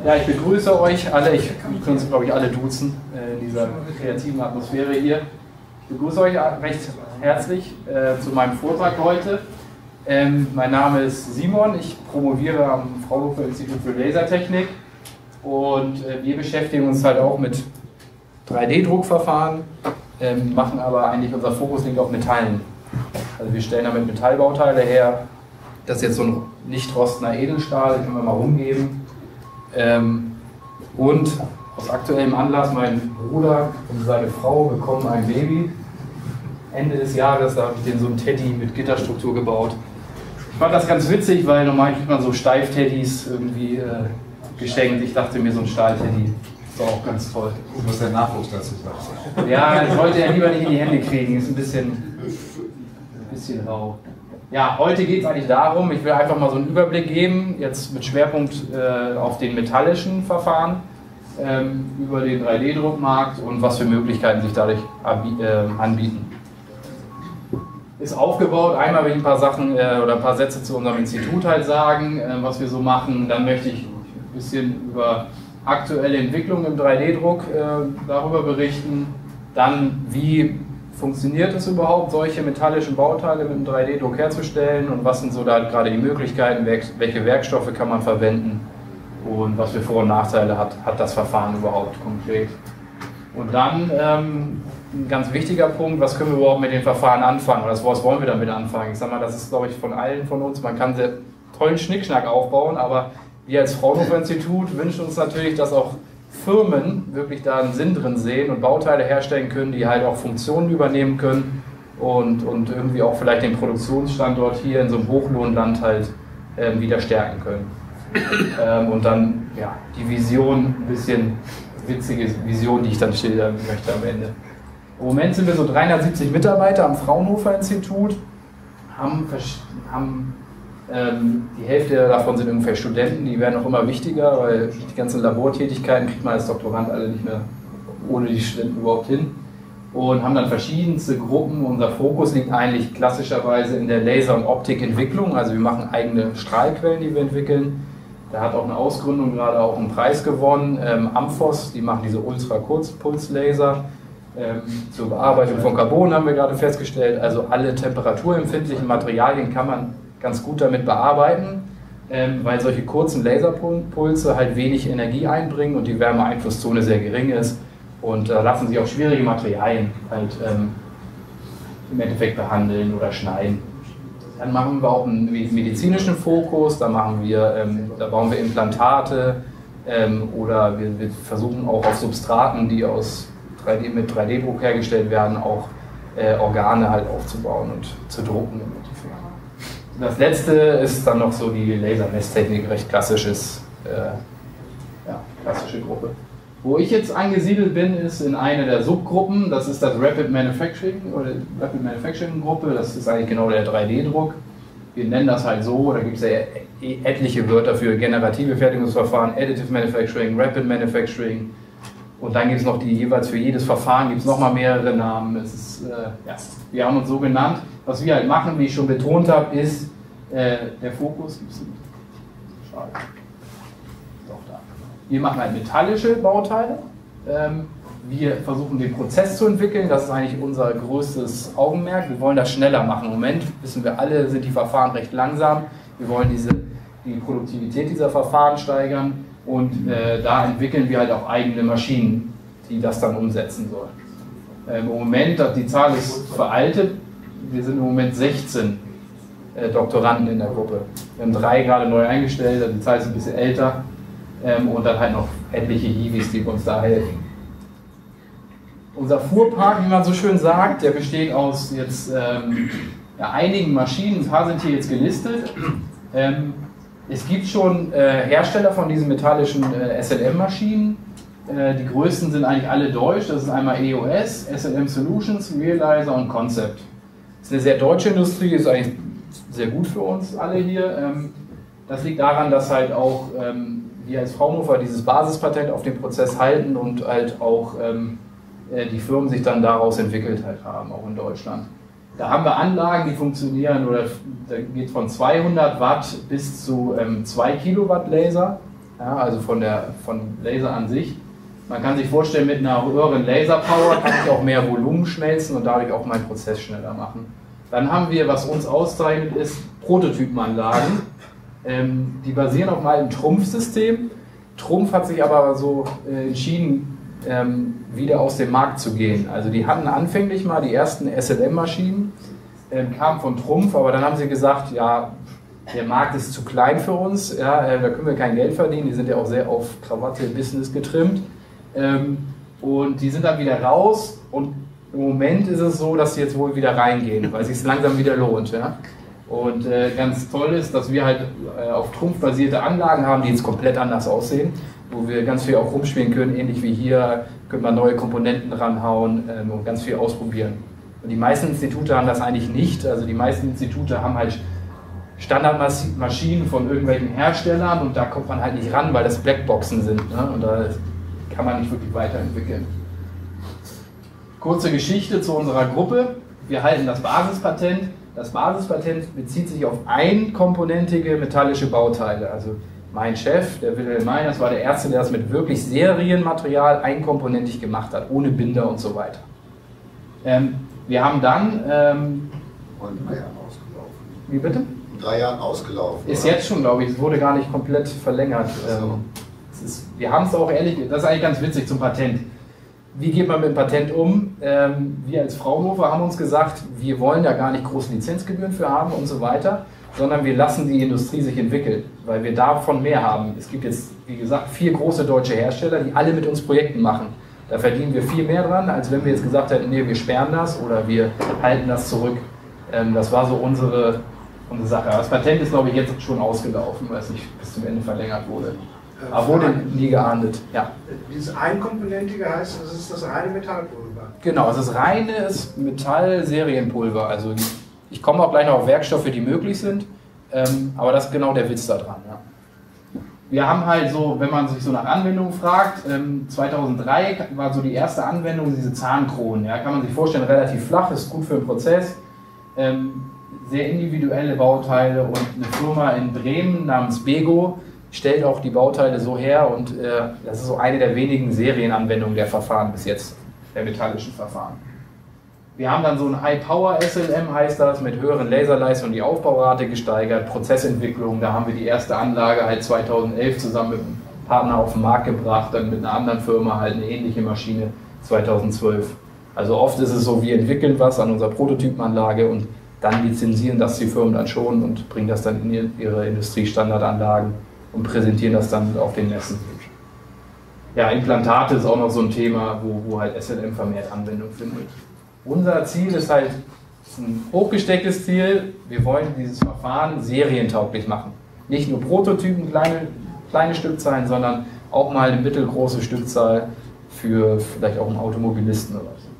Ja, ich begrüße euch alle, wir können uns glaube ich alle duzen in dieser kreativen Atmosphäre hier. Ich begrüße euch recht herzlich zu meinem Vortrag heute. Mein Name ist Simon, ich promoviere am Fraunhofer Institut für Lasertechnik und wir beschäftigen uns halt auch mit 3D-Druckverfahren, machen aber eigentlich, unser Fokus liegt auf Metallen. Also wir stellen damit Metallbauteile her. Das ist jetzt so ein nicht rostender Edelstahl, den können wir mal rumgeben. Und aus aktuellem Anlass, mein Bruder und seine Frau bekommen ein Baby. Ende des Jahres, da habe ich denen so einen Teddy mit Gitterstruktur gebaut. Ich fand das ganz witzig, weil normal kriegt man so Steif-Teddys irgendwie geschenkt. Ich dachte mir, so ein Stahl-Teddy ist auch ganz toll. Was der Nachwuchs dazu sagt. Ja, das sollte er lieber nicht in die Hände kriegen, ist ein bisschen rau. Ja, heute geht es eigentlich darum, ich will einfach mal so einen Überblick geben, jetzt mit Schwerpunkt auf den metallischen Verfahren, über den 3D-Druckmarkt und was für Möglichkeiten sich dadurch anbieten. Ist aufgebaut, einmal will ich ein paar Sachen oder ein paar Sätze zu unserem Institut halt sagen, was wir so machen. Dann möchte ich ein bisschen über aktuelle Entwicklungen im 3D-Druck darüber berichten. Dann, wie funktioniert es überhaupt, solche metallischen Bauteile mit einem 3D-Druck herzustellen und was sind so da gerade die Möglichkeiten, welche Werkstoffe kann man verwenden und was für Vor- und Nachteile hat das Verfahren überhaupt konkret. Und dann ein ganz wichtiger Punkt, was können wir überhaupt mit den Verfahren anfangen oder was wollen wir damit anfangen? Ich sag mal, das ist glaube ich von allen von uns, man kann sehr tollen Schnickschnack aufbauen, aber wir als Fraunhofer Institut wünschen uns natürlich, dass auch Firmen wirklich da einen Sinn drin sehen und Bauteile herstellen können, die halt auch Funktionen übernehmen können und irgendwie auch vielleicht den Produktionsstandort hier in so einem Hochlohnland halt wieder stärken können. Und dann ja, die Vision, ein bisschen witzige Vision, die ich dann schildern möchte am Ende. Im Moment sind wir so 370 Mitarbeiter am Fraunhofer Institut, haben die Hälfte davon sind ungefähr Studenten, die werden auch immer wichtiger, weil die ganzen Labortätigkeiten kriegt man als Doktorand alle nicht mehr ohne die Studenten überhaupt hin. Und haben dann verschiedenste Gruppen. Unser Fokus liegt eigentlich klassischerweise in der Laser- und Optikentwicklung. Also wir machen eigene Strahlquellen, die wir entwickeln. Da hat auch eine Ausgründung gerade auch einen Preis gewonnen. Amphos, die machen diese Ultrakurzpulslaser. Zur Bearbeitung von Carbon haben wir gerade festgestellt. Also alle temperaturempfindlichen Materialien kann man ganz gut damit bearbeiten, weil solche kurzen Laserpulse halt wenig Energie einbringen und die Wärmeeinflusszone sehr gering ist und da lassen sich auch schwierige Materialien halt im Endeffekt behandeln oder schneiden. Dann machen wir auch einen medizinischen Fokus, da bauen wir Implantate oder wir versuchen auch auf Substraten, die mit 3D-Druck hergestellt werden, auch Organe halt aufzubauen und zu drucken. Das letzte ist dann noch so die Lasermesstechnik, recht klassische Gruppe. Wo ich jetzt angesiedelt bin, ist in einer der Subgruppen, das ist das Rapid Manufacturing oder Rapid Manufacturing Gruppe, das ist eigentlich genau der 3D-Druck. Wir nennen das halt so, da gibt es ja etliche Wörter für generative Fertigungsverfahren, Additive Manufacturing, Rapid Manufacturing und dann gibt es noch jeweils für jedes Verfahren gibt es nochmal mehrere Namen. Wir haben uns so genannt. Was wir halt machen, wie ich schon betont habe, ist der Fokus. Schade. Doch da. Wir machen halt metallische Bauteile. Wir versuchen den Prozess zu entwickeln. Das ist eigentlich unser größtes Augenmerk. Wir wollen das schneller machen. Im Moment wissen wir alle, sind die Verfahren recht langsam. Wir wollen die Produktivität dieser Verfahren steigern und da entwickeln wir halt auch eigene Maschinen, die das dann umsetzen sollen. Im Moment, die Zahl ist veraltet. Wir sind im Moment 16 Doktoranden in der Gruppe. Wir haben 3 gerade neu eingestellt, also die Zahl ist ein bisschen älter und dann halt noch etliche Hiwis, die uns da helfen. Unser Fuhrpark, wie man so schön sagt, der besteht aus jetzt einigen Maschinen, ein paar sind hier jetzt gelistet. Es gibt schon Hersteller von diesen metallischen SLM-Maschinen. Die größten sind eigentlich alle deutsch, das ist einmal EOS, SLM Solutions, Realizer und Concept. Das ist eine sehr deutsche Industrie, ist eigentlich sehr gut für uns alle hier. Das liegt daran, dass halt auch wir als Fraunhofer dieses Basispatent auf den Prozess halten und halt auch die Firmen sich dann daraus entwickelt halt haben, auch in Deutschland. Da haben wir Anlagen, die funktionieren, oder da geht von 200 Watt bis zu 2 Kilowatt Laser. ja, also von Laser an sich. Man kann sich vorstellen, mit einer höheren Laserpower kann ich auch mehr Volumen schmelzen und dadurch auch meinen Prozess schneller machen. Dann haben wir, was uns auszeichnet, ist Prototypenanlagen. Die basieren auf einem alten Trumpf-System. Trumpf hat sich aber so entschieden, wieder aus dem Markt zu gehen. Also die hatten anfänglich mal die ersten SLM-Maschinen, kamen von Trumpf, aber dann haben sie gesagt, ja, der Markt ist zu klein für uns, ja, da können wir kein Geld verdienen, die sind ja auch sehr auf Krawatte-Business getrimmt. Und die sind dann wieder raus und im Moment ist es so, dass sie jetzt wohl wieder reingehen, weil es sich langsam wieder lohnt. Ja? Und ganz toll ist, dass wir halt auf Trumpf basierte Anlagen haben, die jetzt komplett anders aussehen, wo wir ganz viel auch rumspielen können, ähnlich wie hier, können wir neue Komponenten ranhauen und ganz viel ausprobieren. Und die meisten Institute haben das eigentlich nicht, also die meisten Institute haben halt Standardmaschinen von irgendwelchen Herstellern und da kommt man halt nicht ran, weil das Blackboxen sind, ne? Und da kann man nicht wirklich weiterentwickeln. Kurze Geschichte zu unserer Gruppe. Wir halten das Basispatent. Das Basispatent bezieht sich auf einkomponentige metallische Bauteile. Also mein Chef, der Wilhelm Mein, das war der Erste, der das mit wirklich Serienmaterial einkomponentig gemacht hat, ohne Binder und so weiter. Wir haben dann... Vor 3 Jahren ausgelaufen. Wie bitte? In 3 Jahren ausgelaufen. Ist oder? jetzt schon, glaube ich, es wurde gar nicht komplett verlängert. So. Wir haben es auch ehrlich, das ist eigentlich ganz witzig zum Patent. Wie geht man mit dem Patent um? Wir als Fraunhofer haben uns gesagt, wir wollen da gar nicht große Lizenzgebühren für haben und so weiter, sondern wir lassen die Industrie sich entwickeln, weil wir davon mehr haben. Es gibt jetzt, wie gesagt, 4 große deutsche Hersteller, die alle mit uns Projekten machen. Da verdienen wir viel mehr dran, als wenn wir jetzt gesagt hätten, nee, wir sperren das oder wir halten das zurück. Das war so unsere Sache. Aber das Patent ist, glaube ich, jetzt schon ausgelaufen, weil es nicht bis zum Ende verlängert wurde. Aber wurde nie geahndet, ja. Dieses Einkomponentige heißt, das ist das reine Metallpulver. Genau, es ist reines Metall-Serienpulver. Also ich komme auch gleich noch auf Werkstoffe, die möglich sind, aber das ist genau der Witz daran. Ja. Wir haben halt so, wenn man sich so nach Anwendungen fragt, 2003 war so die erste Anwendung, diese Zahnkronen. Ja, kann man sich vorstellen, relativ flach, ist gut für den Prozess. Sehr individuelle Bauteile und eine Firma in Bremen namens Bego stellt auch die Bauteile so her und das ist so eine der wenigen Serienanwendungen der Verfahren bis jetzt, der metallischen Verfahren. Wir haben dann so ein High-Power SLM, heißt das, mit höheren Laserleistungen die Aufbaurate gesteigert, Prozessentwicklung, da haben wir die erste Anlage halt 2011 zusammen mit einem Partner auf den Markt gebracht, dann mit einer anderen Firma halt eine ähnliche Maschine 2012. Also oft ist es so, wir entwickeln was an unserer Prototypenanlage und dann lizenzieren das die Firmen dann schon und bringen das dann in ihre Industriestandardanlagen und präsentieren das dann auf den Messen. Ja, Implantate ist auch noch so ein Thema, wo halt SLM vermehrt Anwendung findet. Unser Ziel ist halt ein hochgestecktes Ziel, wir wollen dieses Verfahren serientauglich machen. Nicht nur Prototypen, kleine Stückzahlen, sondern auch mal eine mittelgroße Stückzahl für vielleicht auch einen Automobilisten oder so.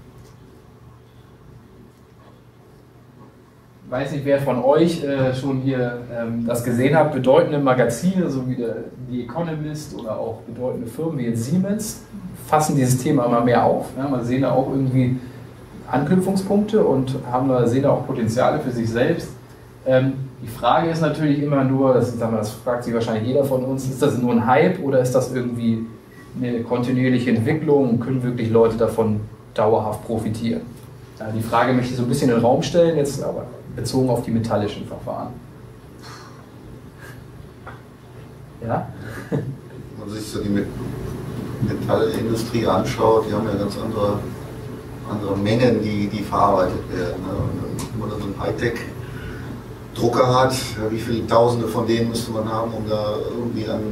Ich weiß nicht, wer von euch schon hier das gesehen hat, bedeutende Magazine, so wie The Economist oder auch bedeutende Firmen wie jetzt Siemens, fassen dieses Thema immer mehr auf. Ja, man sehen da auch irgendwie Anknüpfungspunkte und sehen da auch Potenziale für sich selbst. Die Frage ist natürlich immer nur, das fragt sich wahrscheinlich jeder von uns, ist das nur ein Hype oder ist das irgendwie eine kontinuierliche Entwicklung und können wirklich Leute davon dauerhaft profitieren? Ja, die Frage möchte ich so ein bisschen in den Raum stellen, jetzt aber bezogen auf die metallischen Verfahren. Ja? Wenn man sich so die Metallindustrie anschaut, die haben ja ganz andere Mengen, die verarbeitet werden. Ne? Und wenn man dann so einen Hightech-Drucker hat, ja, wie viele Tausende von denen müsste man haben, um da irgendwie an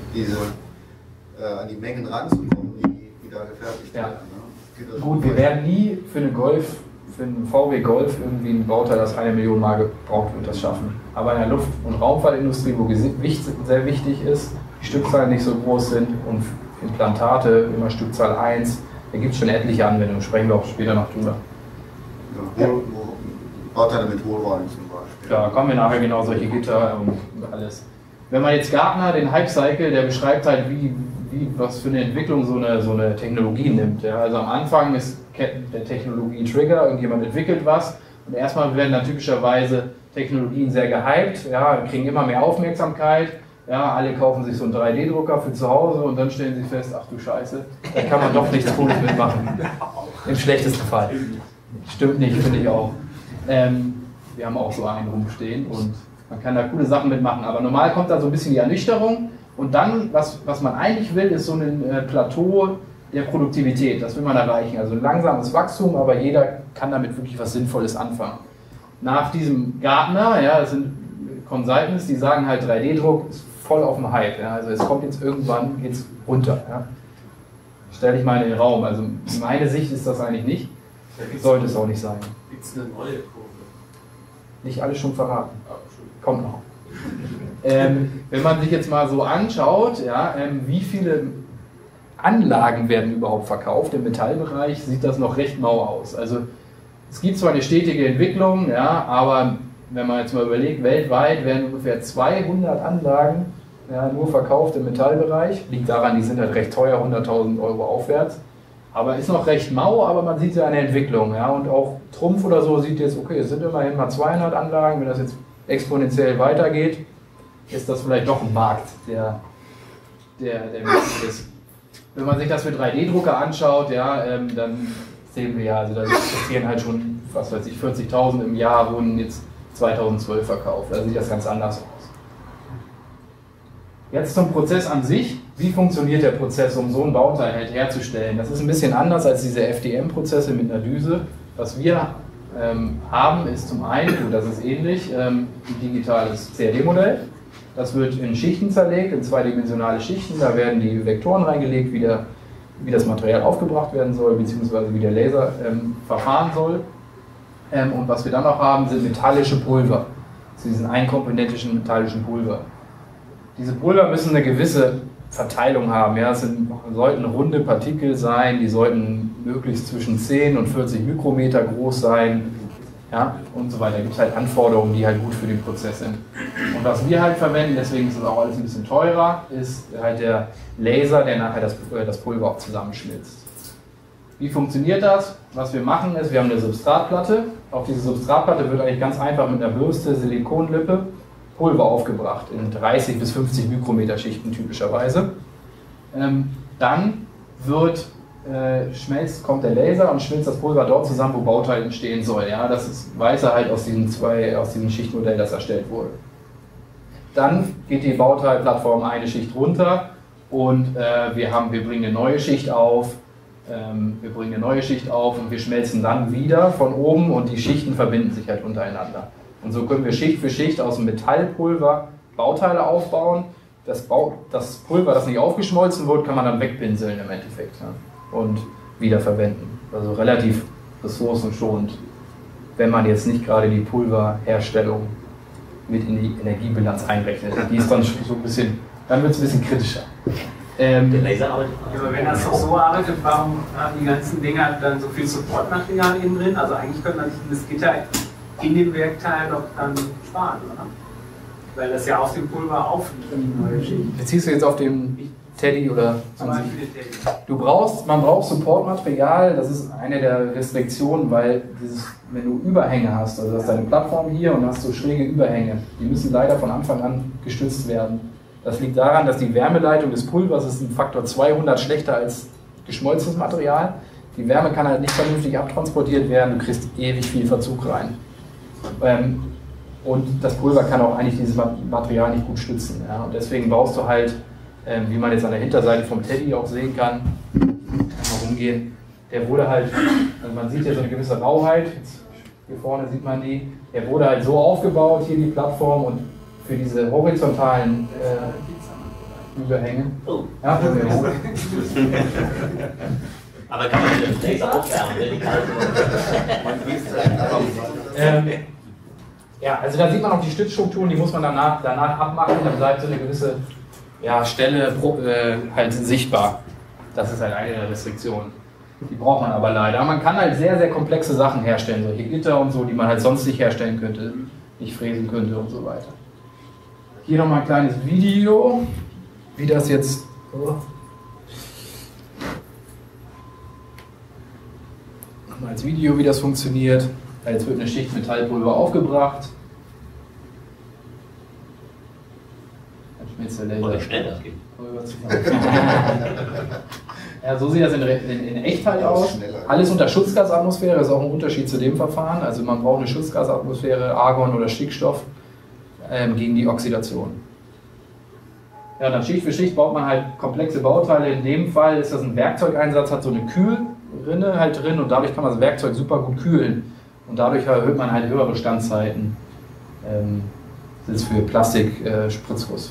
die Mengen ranzukommen, die da gefertigt werden. Ne? Gut, wir werden nie für einen VW Golf irgendwie ein Bauteil, das 1 Million Mal gebraucht wird, das schaffen. Aber in der Luft- und Raumfahrtindustrie, wo Gewicht sehr wichtig ist, die Stückzahlen nicht so groß sind und Implantate immer Stückzahl 1, da gibt es schon etliche Anwendungen, sprechen wir auch später noch drüber. Ja, Bauteile mit Hohlräumen zum Beispiel. Ja, kommen wir nachher genau solche Gitter und alles. Wenn man jetzt Gartner, den Hype-Cycle, der beschreibt halt, was für eine Entwicklung so eine Technologie nimmt. Ja, also am Anfang ist der Technologie-Trigger, irgendjemand entwickelt was und erstmal werden dann typischerweise Technologien sehr gehypt, ja, kriegen immer mehr Aufmerksamkeit, Ja, alle kaufen sich so einen 3D-Drucker für zu Hause und dann stellen sie fest, ach du Scheiße, da kann man doch nichts Cooles mitmachen. Im schlechtesten Fall. Stimmt nicht, finde ich auch. Wir haben auch so einen rumstehen und man kann da coole Sachen mitmachen, aber normal kommt da so ein bisschen die Ernüchterung und dann, was man eigentlich will, ist so ein Plateau der Produktivität. Das will man erreichen. Also ein langsames Wachstum, aber jeder kann damit wirklich was Sinnvolles anfangen. Nach diesem Gartner, ja, das sind Consultants, die sagen halt, 3D-Druck ist voll auf dem Hype. Ja, also es kommt jetzt irgendwann geht's runter. Ja. Stelle ich mal in den Raum. Also meine Sicht ist das eigentlich nicht. Sollte es auch nicht sein. Gibt es eine neue Kurve? Nicht alles schon verraten. Kommt noch. Wenn man sich jetzt mal so anschaut, ja, wie viele Anlagen werden überhaupt verkauft im Metallbereich, sieht das noch recht mau aus. Also es gibt zwar eine stetige Entwicklung, ja, aber wenn man jetzt mal überlegt, weltweit werden ungefähr 200 Anlagen nur verkauft im Metallbereich. Liegt daran, die sind halt recht teuer, 100.000 Euro aufwärts. Aber ist noch recht mau, aber man sieht ja eine Entwicklung. Ja, und auch Trumpf oder so sieht jetzt, okay, es sind immerhin mal 200 Anlagen. Wenn das jetzt exponentiell weitergeht, ist das vielleicht doch ein Markt, der wichtig ist. Wenn man sich das für 3D-Drucker anschaut, ja, dann sehen wir ja, also da passieren halt schon, was weiß ich, 40.000 im Jahr wurden jetzt 2012 verkauft. Da sieht das ganz anders aus. Jetzt zum Prozess an sich. Wie funktioniert der Prozess, um so ein Bauteil halt herzustellen? Das ist ein bisschen anders als diese FDM-Prozesse mit einer Düse. Was wir haben, ist zum einen, und das ist ähnlich, ein digitales CAD-Modell. Das wird in Schichten zerlegt, in zweidimensionale Schichten. Da werden die Vektoren reingelegt, wie das Material aufgebracht werden soll, beziehungsweise wie der Laser verfahren soll. Und was wir dann noch haben, sind metallische Pulver. Also diesen einkomponentischen metallischen Pulver. Diese Pulver müssen eine gewisse Verteilung haben. Ja, es sollten runde Partikel sein, die sollten möglichst zwischen 10 und 40 Mikrometer groß sein, ja, und so weiter. Da gibt es halt Anforderungen, die halt gut für den Prozess sind. Und was wir halt verwenden, deswegen ist es auch alles ein bisschen teurer, ist halt der Laser, der nachher das Pulver auch zusammenschmilzt. Wie funktioniert das? Was wir machen ist, wir haben eine Substratplatte. Auf diese Substratplatte wird eigentlich ganz einfach mit einer Bürste, Silikonlippe, Pulver aufgebracht in 30 bis 50 Mikrometer Schichten typischerweise. Dann kommt der Laser und schmilzt das Pulver dort zusammen, wo Bauteil entstehen soll. Ja, das weiß er halt aus diesem Schichtmodell, das erstellt wurde. Dann geht die Bauteilplattform eine Schicht runter und wir bringen eine neue Schicht auf. Und wir schmelzen dann wieder von oben und die Schichten verbinden sich halt untereinander. Und so können wir Schicht für Schicht aus dem Metallpulver Bauteile aufbauen. Das Pulver, das nicht aufgeschmolzen wird, kann man dann wegpinseln im Endeffekt, ja, und wiederverwenden. Also relativ ressourcenschonend, wenn man jetzt nicht gerade die Pulverherstellung mit in die Energiebilanz einrechnet. Die ist dann so ein bisschen, dann wird es ein bisschen kritischer. Der Laser arbeitet. Aber wenn das doch so arbeitet, warum haben die ganzen Dinger dann so viel Supportmaterial innen drin? Also eigentlich könnte man sich das Gitter in dem Werkteil doch dann sparen, oder? Weil das ja aus dem Pulver aufliegt, die neue Schicht. Beziehst du jetzt auf den Teddy oder zum Beispiel den Teddy? Man braucht Supportmaterial, das ist eine der Restriktionen, weil wenn du Überhänge hast, also du hast deine Plattform hier und hast so schräge Überhänge, die müssen leider von Anfang an gestützt werden. Das liegt daran, dass die Wärmeleitung des Pulvers ist ein Faktor 200 schlechter als geschmolzenes Material. Die Wärme kann halt nicht vernünftig abtransportiert werden, du kriegst ewig viel Verzug rein. Und das Pulver kann auch eigentlich dieses Material nicht gut stützen. Ja? Und deswegen baust du halt, wie man jetzt an der Hinterseite vom Teddy auch sehen kann, mal rumgehen, der wurde halt, also man sieht ja so eine gewisse Rauheit, jetzt hier vorne sieht man die, der wurde halt so aufgebaut, hier die Plattform, und für diese horizontalen Überhänge. Oh. Ja, aber kann man den Laser aufwärmen, wenn die kalt sind? Ja, also da sieht man auch die Stützstrukturen, die muss man danach abmachen, dann bleibt so eine gewisse Stelle halt sichtbar. Das ist halt eine der Restriktionen. Die braucht man aber leider. Man kann halt sehr, sehr komplexe Sachen herstellen, solche Gitter und so, die man halt sonst nicht herstellen könnte, nicht fräsen könnte und so weiter. Hier nochmal ein kleines Video, wie das jetzt... Nochmal als Video, wie das funktioniert. Jetzt wird eine Schicht Metallpulver aufgebracht. Dann Mit der Laser. Und wie schnell das geht. Ja, so sieht das in Echtheit aus. Alles unter Schutzgasatmosphäre, das ist auch ein Unterschied zu dem Verfahren. Also man braucht eine Schutzgasatmosphäre, Argon oder Stickstoff gegen die Oxidation. Ja, dann Schicht für Schicht baut man halt komplexe Bauteile. In dem Fall ist das ein Werkzeugeinsatz, hat so eine Kühlrinne halt drin und dadurch kann man das Werkzeug super gut kühlen. Und dadurch erhöht man halt höhere Standzeiten. Das ist für Plastik-Spritzguss.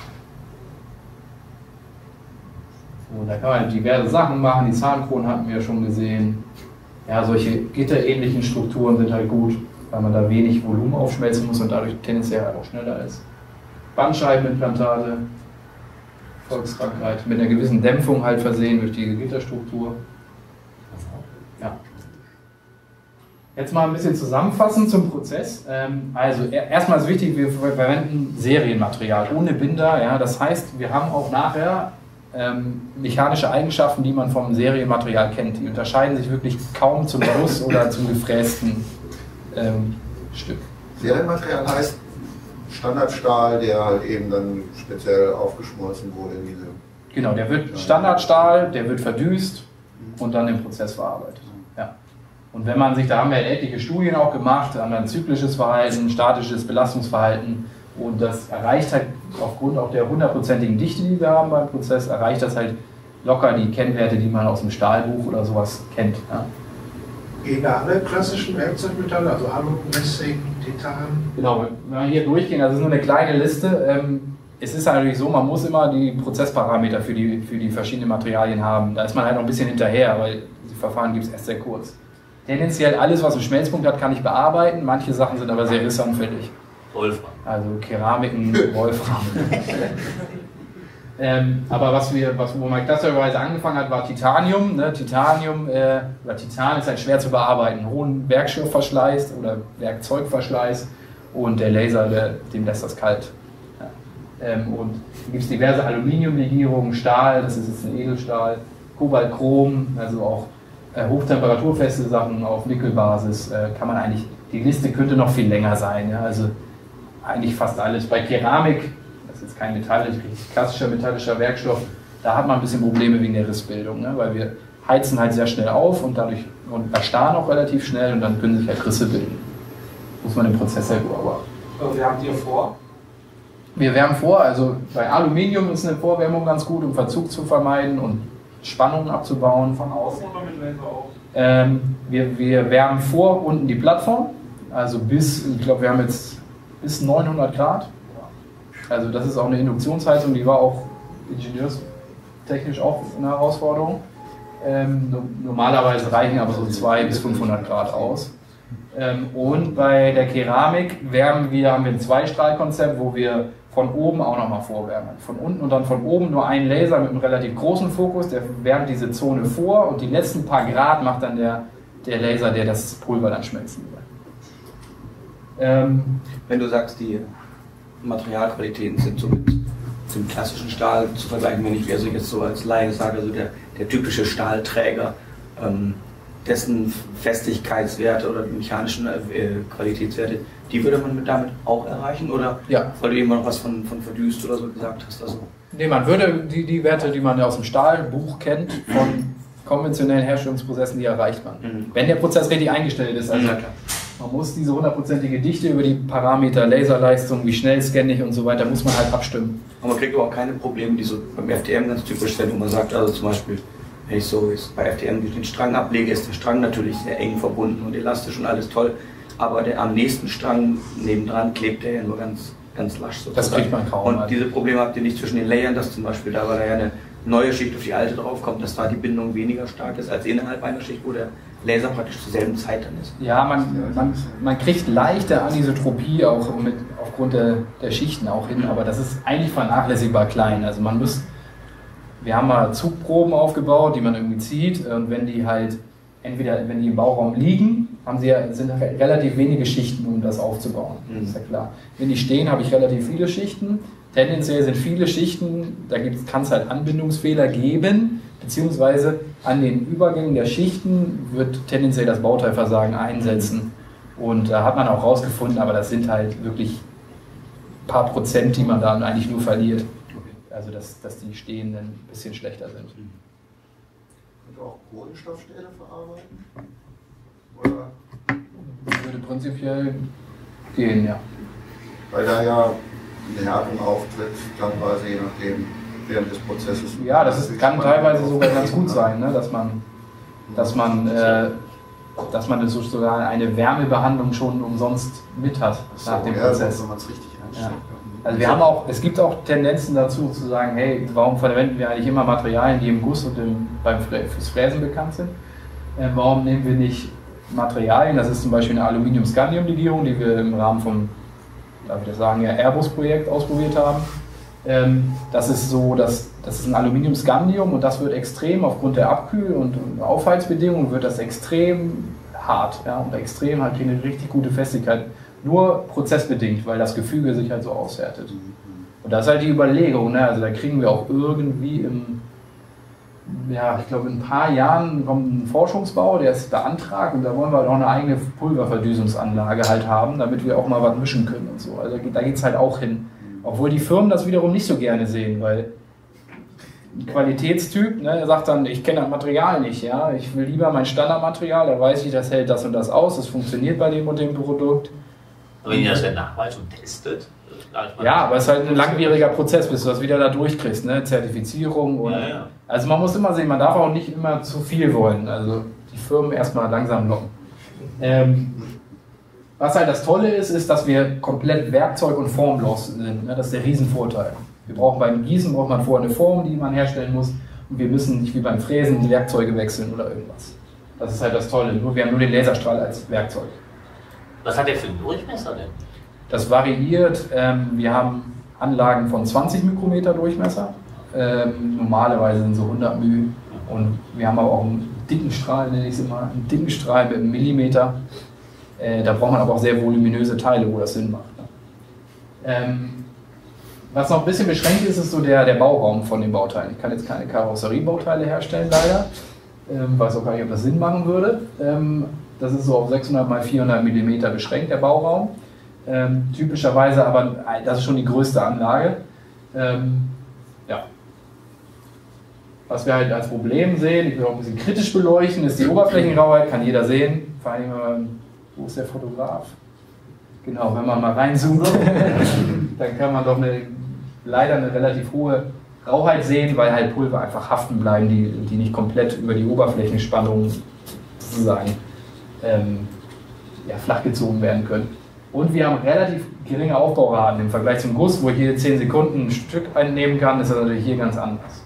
So, da kann man halt diverse Sachen machen. Die Zahnkronen hatten wir ja schon gesehen. Ja, solche gitterähnlichen Strukturen sind halt gut, weil man da wenig Volumen aufschmelzen muss und dadurch tendenziell halt auch schneller ist. Bandscheibenimplantate, Volkskrankheit, mit einer gewissen Dämpfung halt versehen durch die Gitterstruktur. Ja. Jetzt mal ein bisschen zusammenfassen zum Prozess. Also erstmal ist wichtig, wir verwenden Serienmaterial ohne Binder. Ja, das heißt, wir haben auch nachher mechanische Eigenschaften, die man vom Serienmaterial kennt. Die unterscheiden sich wirklich kaum zum Guss oder zum gefrästen Stück. Serienmaterial heißt Standardstahl, der halt eben dann speziell aufgeschmolzen wurde in diese... Genau, der wird Standardstahl, der wird verdüst und dann im Prozess verarbeitet. Ja. Und wenn man sich, da haben wir etliche Studien auch gemacht, haben wir ein zyklisches Verhalten, statisches Belastungsverhalten und das erreicht halt aufgrund auch der 100%igen Dichte, die wir haben beim Prozess, erreicht das halt locker die Kennwerte, die man aus dem Stahlbuch oder sowas kennt. Ja. Gegen alle klassischen Werkzeugmetalle, also Alu, Messing, Titan. Genau, wenn wir hier durchgehen, das ist nur eine kleine Liste. Es ist natürlich so, man muss immer die Prozessparameter für die verschiedenen Materialien haben. Da ist man halt noch ein bisschen hinterher, weil die Verfahren gibt es erst sehr kurz. Tendenziell alles, was einen Schmelzpunkt hat, kann ich bearbeiten. Manche Sachen sind aber sehr rissanfällig. Wolfram. Also Keramiken, Wolfram. Aber wo man klassischerweise angefangen hat, war Titanium. Ne? Titan ist halt schwer zu bearbeiten. Hohen Werkstoffverschleiß oder Werkzeugverschleiß und der Laser, dem lässt das kalt. Ja. Und dann gibt es diverse Aluminiumlegierungen, Stahl, das ist jetzt ein Edelstahl, Kobalt, Chrom, also auch hochtemperaturfeste Sachen auf Nickelbasis. Kann man eigentlich, die Liste könnte noch viel länger sein. Ja? Also eigentlich fast alles. Bei Keramik, das ist jetzt kein richtig klassischer metallischer Werkstoff, da hat man ein bisschen Probleme wegen der Rissbildung, ne? Weil wir heizen halt sehr schnell auf und dadurch und erstarren auch relativ schnell und dann können sich halt Risse bilden. Muss man den Prozess halt beobachten. Was habt ihr vor? Wir wärmen vor, also bei Aluminium ist eine Vorwärmung ganz gut, um Verzug zu vermeiden und Spannungen abzubauen. Von außen oder mit Laser auch? Wir wärmen vor unten die Plattform, also ich glaube wir haben jetzt bis 900 Grad. Also das ist auch eine Induktionsheizung, die war auch ingenieurstechnisch auch eine Herausforderung. Normalerweise reichen aber so 200 bis 500 Grad aus. Und bei der Keramik haben wir ein Zweistrahlkonzept, wo wir von oben auch nochmal vorwärmen. Von unten und dann von oben nur ein Laser mit einem relativ großen Fokus, der wärmt diese Zone vor und die letzten paar Grad macht dann der Laser, der das Pulver dann schmelzen will. Wenn du sagst, die Materialqualitäten sind so mit dem klassischen Stahl zu vergleichen, wenn ich also jetzt so als Laie sage, also der typische Stahlträger, dessen Festigkeitswerte oder mechanischen Qualitätswerte, die würde man damit auch erreichen? Oder ja. Weil du eben noch was von verdüst oder so gesagt hast? Also nee, man würde die Werte, die man aus dem Stahlbuch kennt, von konventionellen Herstellungsprozessen, die erreicht man. Wenn der Prozess richtig eingestellt ist. Also man muss diese 100%ige Dichte über die Parameter, Laserleistung, wie schnell scanne ich und so weiter, muss man halt abstimmen. Aber man kriegt auch keine Probleme, die so beim FDM ganz typisch sind, wo man sagt, also zum Beispiel, wenn ich so bei FDM den Strang ablege, ist der Strang natürlich sehr eng verbunden und elastisch und alles toll, aber am nächsten Strang nebendran klebt der ja nur ganz lasch sozusagen. Das kriegt man kaum. Und diese Probleme habt ihr nicht zwischen den Layern, dass zum Beispiel da, weil da ja eine neue Schicht auf die alte draufkommt, dass da die Bindung weniger stark ist als innerhalb einer Schicht, wo der Laser praktisch zur selben Zeit dann ist. Ja, man kriegt leichte Anisotropie auch aufgrund der Schichten auch hin, aber das ist eigentlich vernachlässigbar klein. Also wir haben mal Zugproben aufgebaut, die man irgendwie zieht und wenn die halt wenn die im Bauraum liegen, sind relativ wenige Schichten, um das aufzubauen. Ist ja klar. Wenn die stehen, habe ich relativ viele Schichten. Tendenziell sind viele Schichten, da kann es halt Anbindungsfehler geben, beziehungsweise an den Übergängen der Schichten wird tendenziell das Bauteilversagen einsetzen. Und da hat man auch rausgefunden, aber das sind halt wirklich paar Prozent, die man dann eigentlich nur verliert. Also dass die Stehenden ein bisschen schlechter sind. Und auch Kohlenstoffstähle verarbeiten? Oder? Würde prinzipiell gehen, ja. Weil da ja eine Härtung auftritt, teilweise je nachdem, während des Prozesses. Ja, kann teilweise sogar ganz gut sein, ne? dass man sozusagen eine Wärmebehandlung schon umsonst mit hat nach dem Prozess. Wenn man es richtig einstellt. Ja. Also es gibt auch Tendenzen dazu zu sagen, hey, warum verwenden wir eigentlich immer Materialien, die im Guss und fürs Fräsen bekannt sind? Warum nehmen wir nicht Materialien, das ist zum Beispiel eine Aluminium-Scandium-Legierung, die wir im Rahmen vom, darf ich das sagen, ja, Airbus-Projekt ausprobiert haben. Das ist so, das ist ein Aluminium-Scandium und das wird extrem aufgrund der Abkühl- und Aufheizbedingungen wird das extrem hart, ja, und extrem halt eine richtig gute Festigkeit, nur prozessbedingt, weil das Gefüge sich halt so aushärtet. Und das ist halt die Überlegung, ne? Also da kriegen wir auch irgendwie ich glaube in ein paar Jahren kommt ein Forschungsbau, der ist beantragt und da wollen wir halt auch eine eigene Pulververdüsungsanlage halt haben, damit wir auch mal was mischen können und so. Also da geht es halt auch hin. Obwohl die Firmen das wiederum nicht so gerne sehen, weil ein Qualitätstyp, ne, der sagt dann, ich kenne das Material nicht, ja, ich will lieber mein Standardmaterial, da weiß ich, das hält das und das aus, das funktioniert bei dem und dem Produkt. Aber wenn ihr das dann nachweist und testet? Ja, aber es ist halt ein langwieriger Prozess, bis du das wieder da durchkriegst, ne? Zertifizierung und. Ja. Also man muss immer sehen, man darf auch nicht immer zu viel wollen. Also die Firmen erstmal langsam locken. Was halt das Tolle ist, dass wir komplett werkzeug- und formlos sind. Ne? Das ist der Riesenvorteil. Beim Gießen braucht man vorher eine Form, die man herstellen muss. Und wir müssen nicht wie beim Fräsen die Werkzeuge wechseln oder irgendwas. Das ist halt das Tolle. Wir haben nur den Laserstrahl als Werkzeug. Was hat der für einen Durchmesser denn? Das variiert. Wir haben Anlagen von 20 Mikrometer Durchmesser. Normalerweise sind so 100 μ. Und wir haben aber auch einen dicken Strahl, nenne ich es immer, einen dicken Strahl mit einem Millimeter. Da braucht man aber auch sehr voluminöse Teile, wo das Sinn macht. Was noch ein bisschen beschränkt ist, ist so der Bauraum von den Bauteilen. Ich kann jetzt keine Karosseriebauteile herstellen, leider. Weiß auch gar nicht, ob das Sinn machen würde. Das ist so auf 600 x 400 mm beschränkt, der Bauraum. Typischerweise, aber das ist schon die größte Anlage. Ja. Was wir halt als Problem sehen, ich will auch ein bisschen kritisch beleuchten, ist die Oberflächenrauheit, kann jeder sehen. Vor allem, wo ist der Fotograf? Genau, wenn man mal reinzoomt, dann kann man doch leider eine relativ hohe Rauheit sehen, weil halt Pulver einfach haften bleiben, die nicht komplett über die Oberflächenspannung sozusagen flachgezogen werden können. Und wir haben relativ geringe Aufbauraten im Vergleich zum Guss, wo ich hier 10 Sekunden ein Stück einnehmen kann, ist das natürlich hier ganz anders.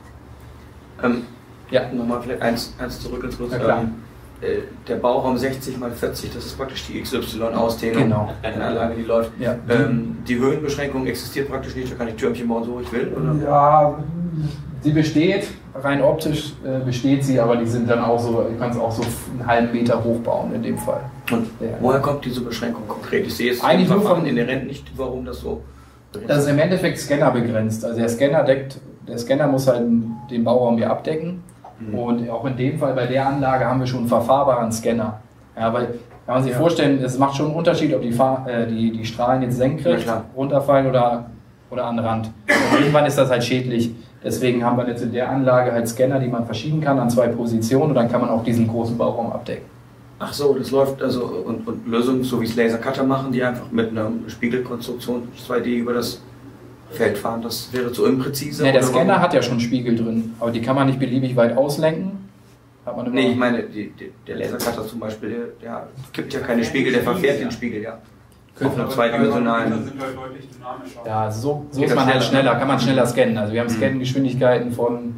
Nochmal vielleicht eins zurück ins Schluss. Der Bauraum 60 x 40, das ist praktisch die XY-Ausdehnung. Genau. Eine Anlage, die läuft. Ja. Die Höhenbeschränkung existiert praktisch nicht, da kann ich Türmchen bauen, so ich will, oder? Ja, sie besteht, rein optisch besteht sie, aber die sind dann auch so, du kannst auch so einen halben Meter hoch bauen in dem Fall. Und woher kommt diese Beschränkung konkret? Ich sehe es eigentlich nur von inhärent nicht, warum das so. Das ist im Endeffekt Scanner begrenzt. Also der Scanner muss halt den Bauraum hier abdecken. Und auch in dem Fall bei der Anlage haben wir schon einen verfahrbaren Scanner. Ja, weil kann man sich vorstellen, es macht schon einen Unterschied, ob die Strahlen jetzt senkrecht runterfallen oder an den Rand. Und irgendwann ist das halt schädlich. Deswegen haben wir jetzt in der Anlage halt Scanner, die man verschieben kann an 2 Positionen und dann kann man auch diesen großen Bauraum abdecken. Ach so, das läuft also und Lösungen, so wie es Lasercutter machen, die einfach mit einer Spiegelkonstruktion 2D über das Feld fahren, das wäre zu unpräzise. Ne, der Scanner hat ja schon Spiegel drin, aber die kann man nicht beliebig weit auslenken. Nee, ich meine, der Lasercutter zum Beispiel, der gibt ja keine Spiegel, der verfährt den Spiegel, ja. Auf einer zweidimensionalen. sind halt deutlich dynamischer. Ja, so ist man halt schneller, kann man schneller scannen. Also wir haben Scan-Geschwindigkeiten von,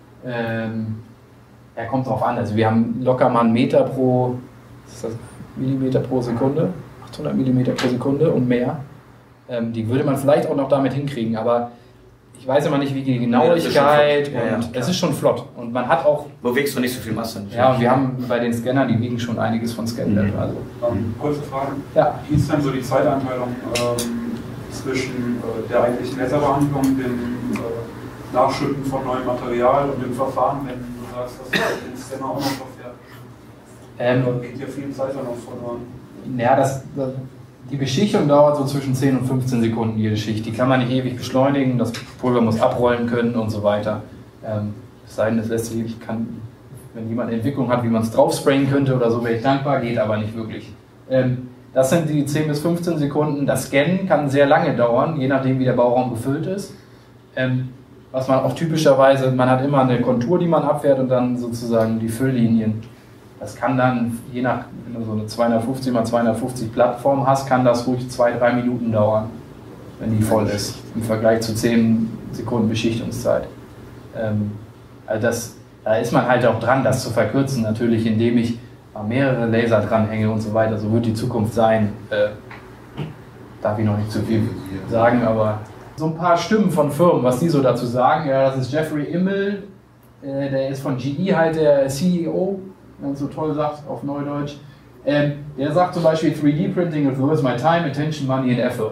kommt drauf an, also wir haben locker mal einen Meter pro, Millimeter pro Sekunde, 800 Millimeter pro Sekunde und mehr. Die würde man vielleicht auch noch damit hinkriegen, aber ich weiß immer nicht, wie die Genauigkeit es ist schon flott. Und man hat auch. Bewegst du nicht so viel Masse? Ja, und wir haben bei den Scannern, die wiegen schon einiges von Scanlevel. Also. Kurze Frage. Ja. Wie ist denn so die Zeiteinteilung zwischen der eigentlichen Laserbehandlung, dem Nachschütten von neuem Material und dem Verfahren, wenn du sagst, dass den Scanner auch noch verfährt? Da geht ja viel Zeit dann auch verloren. Ja, Die Beschichtung dauert so zwischen 10 und 15 Sekunden jede Schicht. Die kann man nicht ewig beschleunigen, das Pulver muss abrollen können und so weiter. Es sei denn, es lässt sich, wenn jemand eine Entwicklung hat, wie man es drauf sprayen könnte oder so, wäre ich dankbar, geht aber nicht wirklich. Das sind die 10 bis 15 Sekunden. Das Scannen kann sehr lange dauern, je nachdem wie der Bauraum gefüllt ist. Was man auch typischerweise, man hat immer eine Kontur, die man abfährt und dann sozusagen die Fülllinien. Das kann dann, je nach, wenn du so eine 250 x 250 Plattform hast, kann das ruhig 2-3 Minuten dauern, wenn die voll ist, im Vergleich zu 10 Sekunden Beschichtungszeit. Also da ist man halt auch dran, das zu verkürzen, natürlich, indem ich mehrere Laser dranhänge und so weiter. So wird die Zukunft sein. Darf ich noch nicht zu viel sagen, aber so ein paar Stimmen von Firmen, was die so dazu sagen. Ja, das ist Jeffrey Immel, der ist von GE halt der CEO, wenn man so toll sagt auf Neudeutsch. Der sagt zum Beispiel, 3D-Printing is worth my time, attention, money and effort.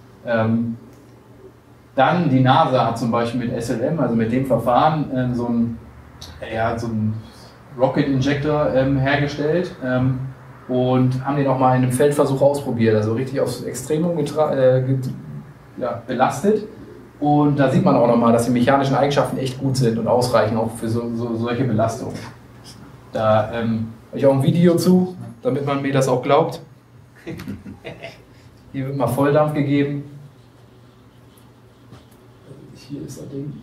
Dann die NASA hat zum Beispiel mit SLM, also mit dem Verfahren, so ein Rocket Injector hergestellt und haben den auch mal in einem Feldversuch ausprobiert, also richtig aufs Extremum belastet. Und da sieht man auch nochmal, dass die mechanischen Eigenschaften echt gut sind und ausreichen auch für solche Belastungen. Da habe ich auch ein Video zu, damit man mir das auch glaubt. Hier wird mal Volldampf gegeben. Hier ist das Ding.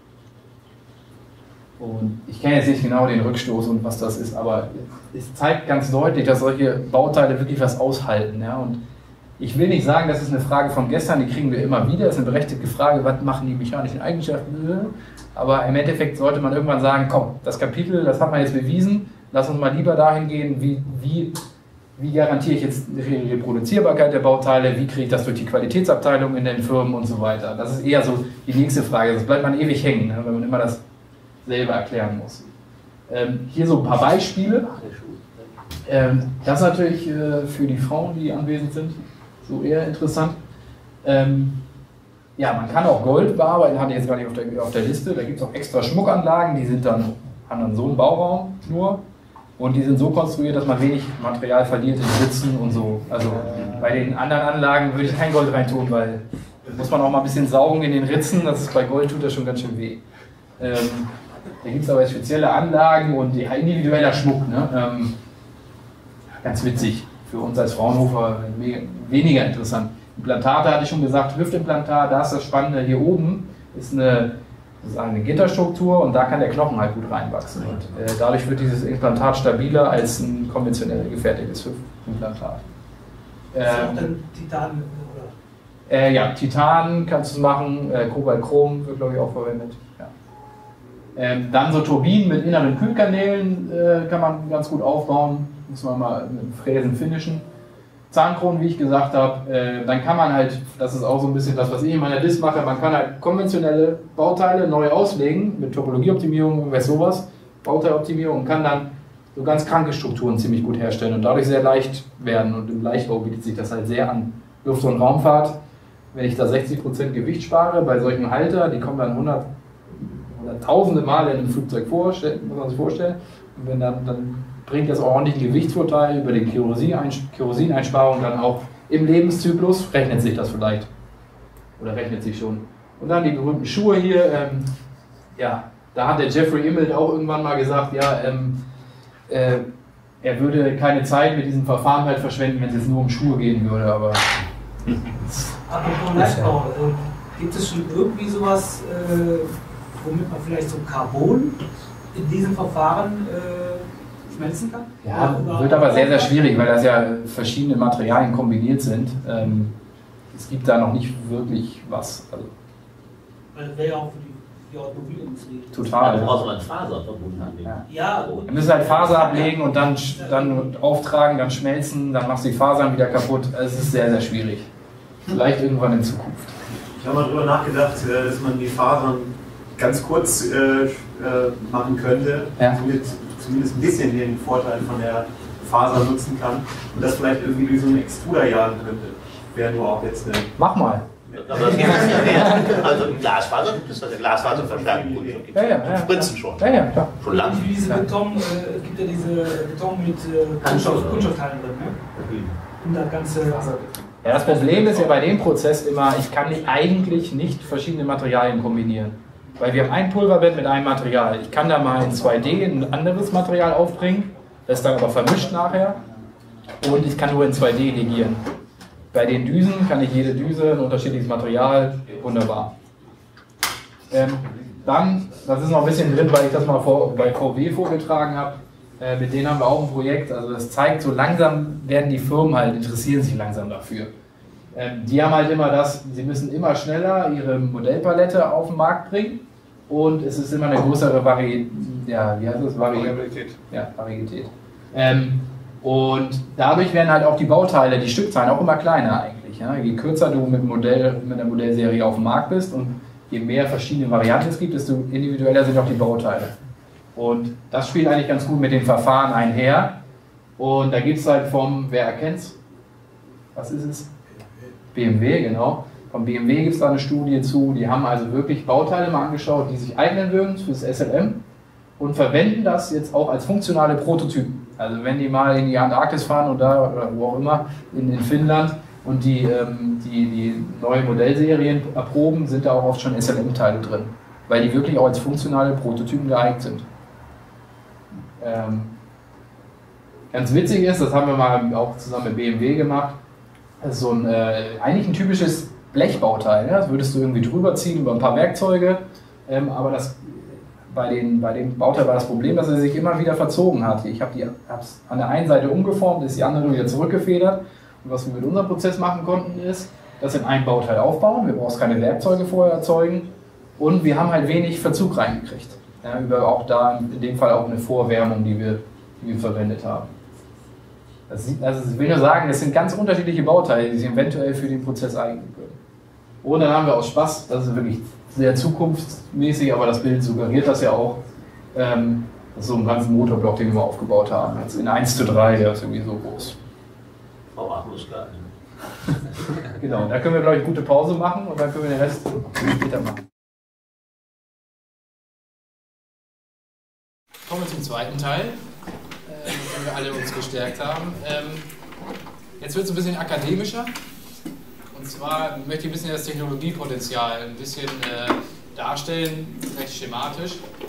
Und ich kenne jetzt nicht genau den Rückstoß und was das ist, aber es zeigt ganz deutlich, dass solche Bauteile wirklich was aushalten. Ja? Und ich will nicht sagen, das ist eine Frage von gestern, die kriegen wir immer wieder. Das ist eine berechtigte Frage, was machen die mechanischen Eigenschaften? Aber im Endeffekt sollte man irgendwann sagen, komm, das Kapitel, das hat man jetzt bewiesen, lass uns mal lieber dahin gehen, wie garantiere ich jetzt die Reproduzierbarkeit der Bauteile, wie kriege ich das durch die Qualitätsabteilung in den Firmen und so weiter. Das ist eher so die nächste Frage, das bleibt man ewig hängen, ne, wenn man immer das selber erklären muss. Hier so ein paar Beispiele. Das ist natürlich für die Frauen, die anwesend sind, so eher interessant. Ja, man kann auch Gold bearbeiten, hatte ich jetzt gar nicht auf der Liste. Da gibt es auch extra Schmuckanlagen, die haben dann so einen Bauraum nur. Und die sind so konstruiert, dass man wenig Material verliert in Ritzen und so. Also bei den anderen Anlagen würde ich kein Gold reintun, weil muss man auch mal ein bisschen saugen in den Ritzen. Das ist bei Gold tut das schon ganz schön weh. Da gibt es aber spezielle Anlagen und individueller Schmuck. Ne? Ganz witzig. Für uns als Fraunhofer weniger interessant. Implantate hatte ich schon gesagt, Hüftimplantat, da ist das Spannende. Hier oben ist eine Gitterstruktur und da kann der Knochen halt gut reinwachsen. Und dadurch wird dieses Implantat stabiler als ein konventionell gefertigtes Hüftimplantat. Ist auch dann Titan, oder? Ja, Titan kannst du machen, Kobaltchrom wird, glaube ich, auch verwendet. Ja. Dann so Turbinen mit inneren Kühlkanälen kann man ganz gut aufbauen. Muss man mal mit Fräsen finishen. Zahnkronen, wie ich gesagt habe, dann kann man halt, das ist auch so ein bisschen das, was ich in meiner List mache, man kann halt konventionelle Bauteile neu auslegen, mit Topologieoptimierung, irgendwas sowas, Bauteiloptimierung und kann dann so ganz kranke Strukturen ziemlich gut herstellen und dadurch sehr leicht werden und im Leichtbau bietet sich das halt sehr an. Luft- und Raumfahrt, wenn ich da 60% Gewicht spare, bei solchen Halter, die kommen dann hunderttausende Male in einem Flugzeug vor, muss man sich vorstellen, und wenn dann bringt das auch ordentlich einen Gewichtsvorteil über die Kerosineinsparung dann auch im Lebenszyklus, rechnet sich das vielleicht. Oder rechnet sich schon. Und dann die berühmten Schuhe hier. Ja, da hat der Jeffrey Immel auch irgendwann mal gesagt, ja, er würde keine Zeit mit diesem Verfahren halt verschwenden, wenn es jetzt nur um Schuhe gehen würde. Aber apropos Leichtbau, gibt es schon irgendwie sowas, womit man vielleicht so Carbon in diesem Verfahren schmelzen kann? Ja, wird aber sehr, sehr schwierig, weil das ja verschiedene Materialien kombiniert sind. Es gibt da noch nicht wirklich was. Also weil das wäre ja auch für die Automobilindustrie. Total. Du brauchst aber ein Faserverbund anlegen. Ja. Wir müssen halt Faser ablegen und dann auftragen, dann schmelzen, dann machst du die Fasern wieder kaputt. Es ist sehr, sehr schwierig. Vielleicht irgendwann in Zukunft. Ich habe mal darüber nachgedacht, dass man die Fasern ganz kurz machen könnte, damit zumindest ein bisschen den Vorteil von der Faser nutzen kann und das vielleicht irgendwie durch so einen Extruder jagen könnte. Wäre nur auch jetzt eine... Mach mal. Aber das gibt es ja mehr. Also im Glasfaser gibt es das, der Glasfaserverstärkung. Spritzen schon. Ja, klar. Schon lange. Wie diese Beton, gibt ja diese Beton mit Kunststoffteilen drin, ne? Und das ganze Ja, das Problem ist ja bei dem Prozess immer, ich kann eigentlich nicht verschiedene Materialien kombinieren. Weil wir haben ein Pulverbett mit einem Material. Ich kann da mal in 2D ein anderes Material aufbringen, das ist dann aber vermischt nachher. Und ich kann nur in 2D legieren. Bei den Düsen kann ich jede Düse, ein unterschiedliches Material, wunderbar. Dann, das ist noch ein bisschen drin, weil ich das mal bei VW vorgetragen habe, mit denen haben wir auch ein Projekt, also das zeigt, so langsam werden die Firmen halt, interessieren sich langsam dafür. Die haben halt immer sie müssen immer schneller ihre Modellpalette auf den Markt bringen und es ist immer eine größere Varietät. Und dadurch werden halt auch die Bauteile, die Stückzahlen auch immer kleiner eigentlich. Ja? Je kürzer du mit der Modellserie auf dem Markt bist und je mehr verschiedene Varianten es gibt, desto individueller sind auch die Bauteile. Und das spielt eigentlich ganz gut mit den Verfahren einher. Und da gibt es halt wer erkennt's? Was ist es? BMW, genau. Von BMW gibt es da eine Studie zu, die haben also wirklich Bauteile mal angeschaut, die sich eignen würden für das SLM und verwenden das jetzt auch als funktionale Prototypen. Also wenn die mal in die Antarktis fahren oder wo auch immer, in Finnland und die neue Modellserien erproben, sind da auch oft schon SLM-Teile drin, weil die wirklich auch als funktionale Prototypen geeignet sind. Ganz witzig ist, das haben wir mal auch zusammen mit BMW gemacht, das ist so eigentlich ein typisches Blechbauteil. Ja? Das würdest du irgendwie drüber ziehen über ein paar Werkzeuge, aber bei dem Bauteil war das Problem, dass er sich immer wieder verzogen hat. Ich habe es an der einen Seite umgeformt, ist die andere wieder zurückgefedert. Und was wir mit unserem Prozess machen konnten, ist, das in ein Bauteil aufbauen. Wir brauchen keine Werkzeuge vorher erzeugen und wir haben halt wenig Verzug reingekriegt. Ja, über auch da in dem Fall auch eine Vorwärmung, die wir verwendet haben. Also ich will nur sagen, es sind ganz unterschiedliche Bauteile, die sich eventuell für den Prozess eignen können. Und dann haben wir aus Spaß, das ist wirklich sehr zukunftsmäßig, aber das Bild suggeriert das ja auch, das ist so ein ganzen Motorblock, den wir aufgebaut haben. Jetzt in 1:3, der ist irgendwie so groß. V8-Muskel. Genau, da können wir, glaube ich, gute Pause machen und dann können wir den Rest später machen. Kommen wir zum zweiten Teil, den wir alle uns gestärkt haben. Jetzt wird es ein bisschen akademischer. Und zwar möchte ich ein bisschen das Technologiepotenzial ein bisschen darstellen, recht schematisch,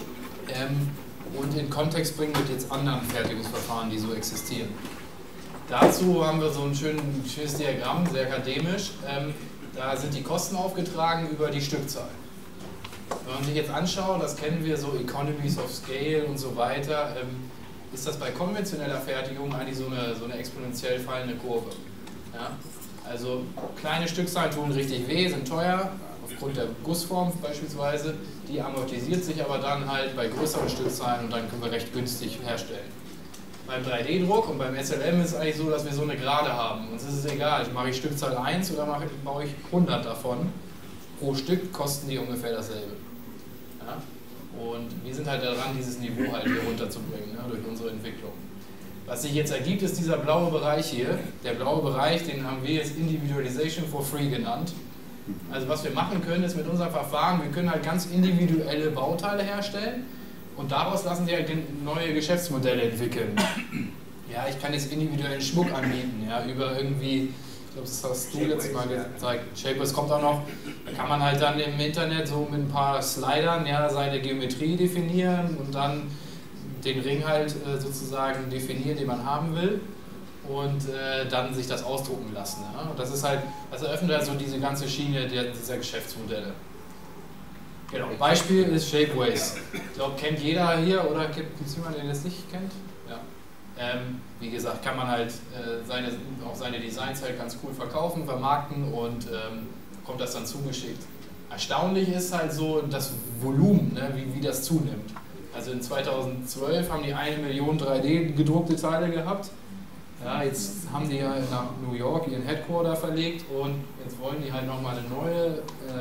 und in Kontext bringen mit jetzt anderen Fertigungsverfahren, die so existieren. Dazu haben wir so ein schönes Diagramm, sehr akademisch. Da sind die Kosten aufgetragen über die Stückzahl. Wenn man sich jetzt anschaut, das kennen wir so, Economies of Scale und so weiter, ist das bei konventioneller Fertigung eigentlich so eine exponentiell fallende Kurve. Ja? Also kleine Stückzahlen tun richtig weh, sind teuer, aufgrund der Gussform beispielsweise, die amortisiert sich aber dann halt bei größeren Stückzahlen und dann können wir recht günstig herstellen. Beim 3D-Druck und beim SLM ist es eigentlich so, dass wir so eine Gerade haben. Uns ist es egal, mache ich Stückzahl 1 oder baue ich 100 davon. Pro Stück kosten die ungefähr dasselbe. Ja? Und wir sind halt daran, dieses Niveau halt hier runterzubringen, ne, durch unsere Entwicklung. Was sich jetzt ergibt, ist dieser blaue Bereich hier. Der blaue Bereich, den haben wir jetzt Individualization for Free genannt. Also was wir machen können, ist mit unserem Verfahren, wir können halt ganz individuelle Bauteile herstellen und daraus lassen sich halt neue Geschäftsmodelle entwickeln. Ja, ich kann jetzt individuellen Schmuck anbieten, ja, über irgendwie, ich glaube, das hast du jetzt mal gezeigt, Shapeways kommt auch noch, da kann man halt dann im Internet so mit ein paar Slidern, ja, seine Geometrie definieren und dann den Ring halt sozusagen definieren, den man haben will und dann sich das ausdrucken lassen. Ja? Und das ist halt, das eröffnet halt so diese ganze Schiene dieser Geschäftsmodelle. Genau, Beispiel ist Shapeways. Ich glaube, kennt jeder hier oder gibt es jemanden, der das nicht kennt? Ja. Wie gesagt, kann man halt seine Designs halt ganz cool verkaufen, vermarkten und kommt das dann zugeschickt. Erstaunlich ist halt so das Volumen, ne, wie das zunimmt. Also in 2012 haben die 1 Million 3D gedruckte Teile gehabt. Ja, jetzt haben die ja nach New York ihren Headquarter verlegt und jetzt wollen die halt nochmal eine neue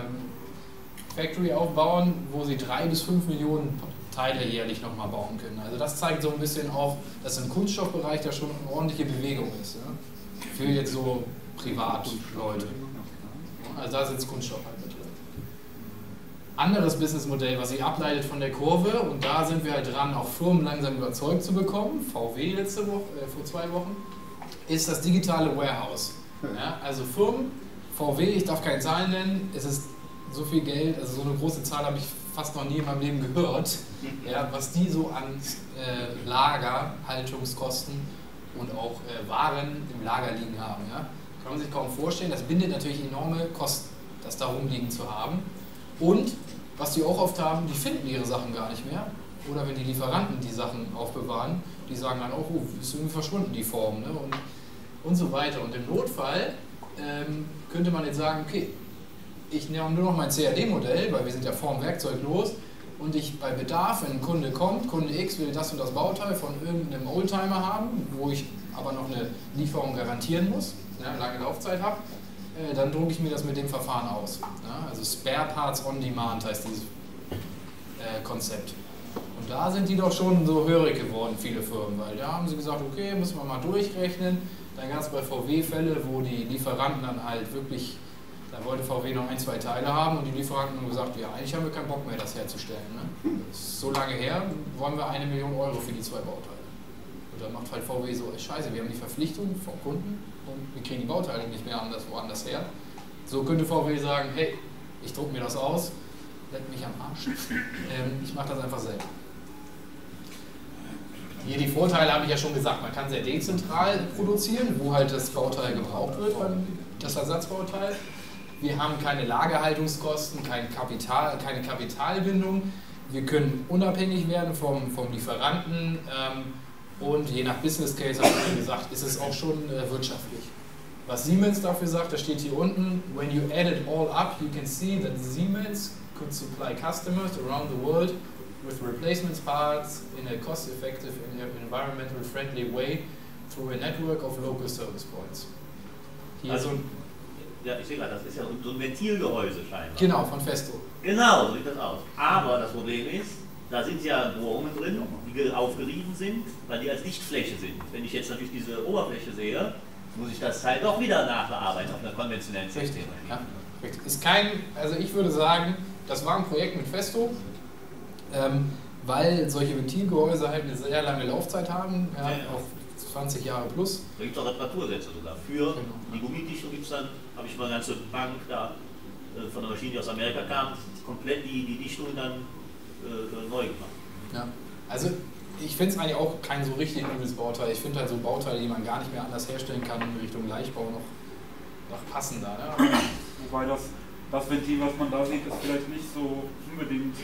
Factory aufbauen, wo sie 3 bis 5 Millionen Teile jährlich nochmal bauen können. Also das zeigt so ein bisschen auch, dass im Kunststoffbereich da schon eine ordentliche Bewegung ist. Ja? Für jetzt so Privatleute. Also da sind es Kunststoff halt mit drin. Anderes Businessmodell, was sich ableitet von der Kurve, und da sind wir halt dran, auch Firmen langsam überzeugt zu bekommen, VW vor 2 Wochen, ist das digitale Warehouse. Ja, also Firmen, VW, ich darf keine Zahlen nennen, es ist so viel Geld, also so eine große Zahl habe ich fast noch nie in meinem Leben gehört, ja, was die so an Lager, Haltungskosten und auch Waren im Lager liegen haben. Ja. Kann man sich kaum vorstellen, das bindet natürlich enorme Kosten, das da rumliegen zu haben. Und was die auch oft haben, die finden ihre Sachen gar nicht mehr. Oder wenn die Lieferanten die Sachen aufbewahren, die sagen dann auch, oh, ist irgendwie verschwunden die Form, ne? Und so weiter. Und im Notfall könnte man jetzt sagen, okay, ich nehme nur noch mein CAD-Modell, weil wir sind ja vorm Werkzeug los, und ich bei Bedarf, wenn ein Kunde kommt, Kunde X will das und das Bauteil von irgendeinem Oldtimer haben, wo ich aber noch eine Lieferung garantieren muss, ja, lange Laufzeit habe, dann drucke ich mir das mit dem Verfahren aus. Ja, also Spare Parts on Demand heißt dieses Konzept. Und da sind die doch schon so hörig geworden, viele Firmen, weil da haben sie gesagt, okay, müssen wir mal durchrechnen. Dann gab es bei VW Fälle, wo die Lieferanten dann halt wirklich, da wollte VW noch 1, 2 Teile haben und die Lieferanten haben gesagt, ja, eigentlich haben wir keinen Bock mehr, das herzustellen. Ne? Das ist so lange her, wollen wir 1 Million Euro für die 2 Bauteile. Und dann macht halt VW so, scheiße, wir haben die Verpflichtung vom Kunden und wir kriegen die Bauteile nicht mehr woanders her. So könnte VW sagen, hey, ich drucke mir das aus, leck mich am Arsch, ich mache das einfach selber. Hier die Vorteile habe ich ja schon gesagt, man kann sehr dezentral produzieren, wo halt das Bauteil gebraucht wird, das Ersatzbauteil. Wir haben keine Lagerhaltungskosten, keine Kapitalbindung. Wir können unabhängig werden vom Lieferanten und je nach Business Case, habe ich schon gesagt, ist es auch schon wirtschaftlich. Was Siemens dafür sagt, das steht hier unten, when you add it all up, you can see that Siemens could supply customers around the world with replacement parts in a cost-effective and environmentally friendly way through a network of local service points. Hier also, ja, ich sehe gerade, das ist ja so ein Ventilgehäuse scheinbar. Genau, von Festo. Genau, so sieht das aus. Aber das Problem ist, da sind ja Bohrungen drin, die aufgerieben sind, weil die als Lichtfläche sind. Wenn ich jetzt natürlich diese Oberfläche sehe, muss ich das halt doch wieder nachbearbeiten auf einer konventionellen System. Ja, richtig. Ist kein, also ich würde sagen, das war ein Projekt mit Festo, weil solche Ventilgehäuse halt eine sehr lange Laufzeit haben, ja, auch 20 Jahre plus. Da gibt es auch Reparatursätze sogar. Für die Gummidichtung gibt es dann, habe ich mal eine ganze Bank da von der Maschine, die aus Amerika kam, komplett die Dichtung dann neu gemacht. Ja, also ich finde es eigentlich auch kein so richtig übles Bauteil. Ich finde halt so Bauteile, die man gar nicht mehr anders herstellen kann, in Richtung Leichtbau noch passender. Ne? Wobei das Ventil, was man da sieht, ist vielleicht nicht so unbedingt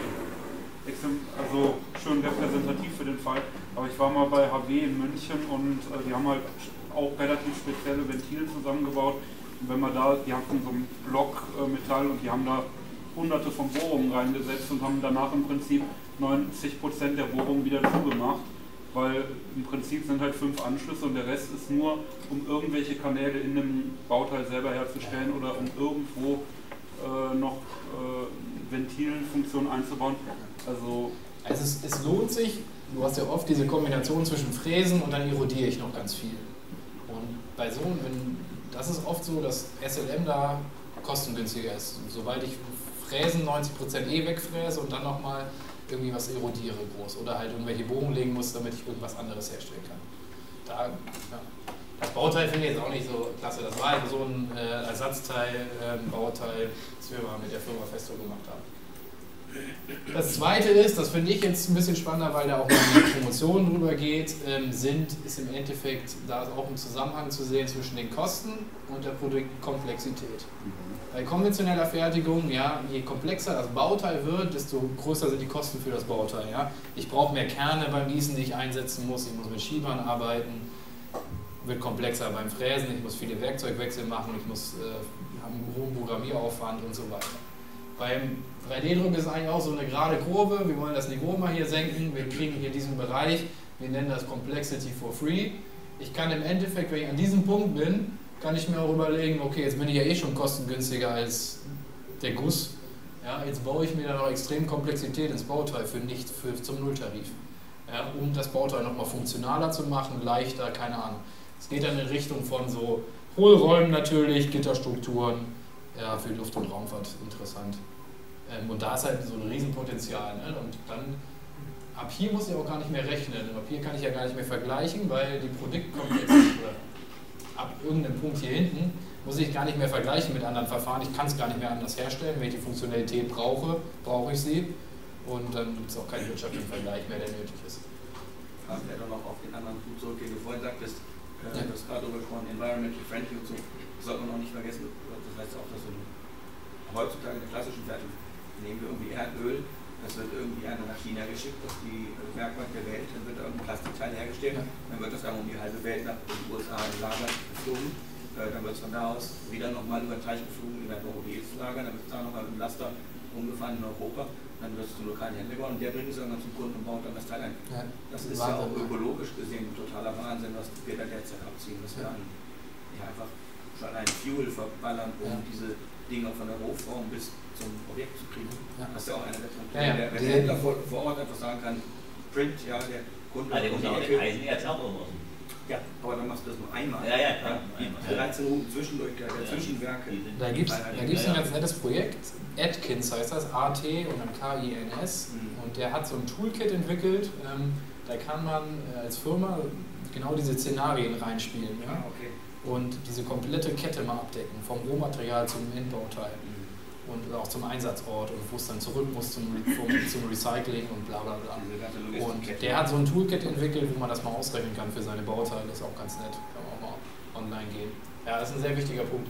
also schön repräsentativ für den Fall. Aber ich war mal bei HW in München und die haben halt auch relativ spezielle Ventile zusammengebaut. Und wenn man da, die hatten so einen Block Metall und die haben da hunderte von Bohrungen reingesetzt und haben danach im Prinzip 90% der Bohrungen wieder zugemacht, weil im Prinzip sind halt 5 Anschlüsse und der Rest ist nur, um irgendwelche Kanäle in dem Bauteil selber herzustellen oder um irgendwo noch Ventilfunktionen einzubauen. Also es lohnt sich, du hast ja oft diese Kombination zwischen Fräsen und dann erodiere ich noch ganz viel. Und bei so, das ist oft so, dass SLM da kostengünstiger ist. Sobald ich Fräsen 90% wegfräse und dann nochmal irgendwie was erodiere groß oder halt irgendwelche Bogen legen muss, damit ich irgendwas anderes herstellen kann. Da, ja. Das Bauteil finde ich jetzt auch nicht so klasse. Das war halt so ein Ersatzteil, Bauteil, das wir mal mit der Firma Festo gemacht haben. Das zweite ist, das finde ich jetzt ein bisschen spannender, weil da auch mal die Promotion drüber geht, ist im Endeffekt, da ist auch ein Zusammenhang zu sehen zwischen den Kosten und der Produktkomplexität. Bei konventioneller Fertigung, ja, je komplexer das Bauteil wird, desto größer sind die Kosten für das Bauteil. Ja. Ich brauche mehr Kerne beim Gießen, die ich einsetzen muss, ich muss mit Schiebern arbeiten, wird komplexer beim Fräsen, ich muss viele Werkzeugwechsel machen, ich muss haben einen hohen Programmieraufwand und so weiter. Beim 3D-Druck ist eigentlich auch so eine gerade Kurve, wir wollen das Niveau mal hier senken, wir kriegen hier diesen Bereich, wir nennen das Complexity for Free. Ich kann im Endeffekt, wenn ich an diesem Punkt bin, kann ich mir auch überlegen, okay, jetzt bin ich ja eh schon kostengünstiger als der Guss, ja, jetzt baue ich mir da noch extrem Komplexität ins Bauteil zum Nulltarif, ja, um das Bauteil nochmal funktionaler zu machen, leichter, keine Ahnung. Es geht dann in Richtung von so Hohlräumen natürlich, Gitterstrukturen, ja, für Luft- und Raumfahrt interessant. Und da ist halt so ein Riesenpotenzial. Ne? Und dann, ab hier muss ich auch gar nicht mehr rechnen. Ab hier kann ich ja gar nicht mehr vergleichen, weil die Produktkomplexität oder ab irgendeinem Punkt hier hinten muss ich gar nicht mehr vergleichen mit anderen Verfahren. Ich kann es gar nicht mehr anders herstellen. Wenn ich die Funktionalität brauche, brauche ich sie. Und dann gibt es auch keinen wirtschaftlichen Vergleich mehr, der nötig ist. Fragen wir noch auf den anderen Punkt zurück, den du vorhin sagtest, du hast gerade darüber gesprochen, environmental friendly und so. Das sollte man auch nicht vergessen. Das heißt auch, dass heutzutage in der klassischen Fertigung nehmen wir irgendwie Erdöl, das wird irgendwie nach China geschickt, auf die Werkbank der Welt, dann wird da irgendein Plastikteil hergestellt, dann wird das dann um die halbe Welt nach den USA in Lager geflogen, dann wird es von da aus wieder nochmal über den Teich geflogen, in ein europäisches Lager, dann wird es da nochmal mit dem Laster umgefahren in Europa, dann wird es zum lokalen Händler gebracht und der bringt es dann zum Kunden und baut dann das Teil ein. Ja, das ist ja auch ökologisch gesehen ein totaler Wahnsinn, was wir da derzeit abziehen, dass wir dann einfach schon ein Fuel verballern, um diese Dinge von der Rohform bis zum Objekt zu kriegen. Ja. Das ist ja auch einer der Punkte. Wenn der Händler vor Ort etwas sagen kann, Print, ja, der Kunde. Der muss auch den Eisenerz auch irgendwas. Ja, aber dann machst du das nur einmal. Ja, klar. Die 13 Routen zwischendurch, der Zwischenwerke. Da gibt es ein ganz nettes Projekt, Atkins heißt das, AT und dann KINS. Und der hat so ein Toolkit entwickelt, da kann man als Firma genau diese Szenarien reinspielen. Ja? Okay. Und diese komplette Kette mal abdecken, vom Rohmaterial zum Endbauteil und auch zum Einsatzort und wo es dann zurück muss zum Recycling und bla bla bla. Und der hat so ein Toolkit entwickelt, wo man das mal ausrechnen kann für seine Bauteile, das ist auch ganz nett, kann man auch mal online gehen. Ja, das ist ein sehr wichtiger Punkt.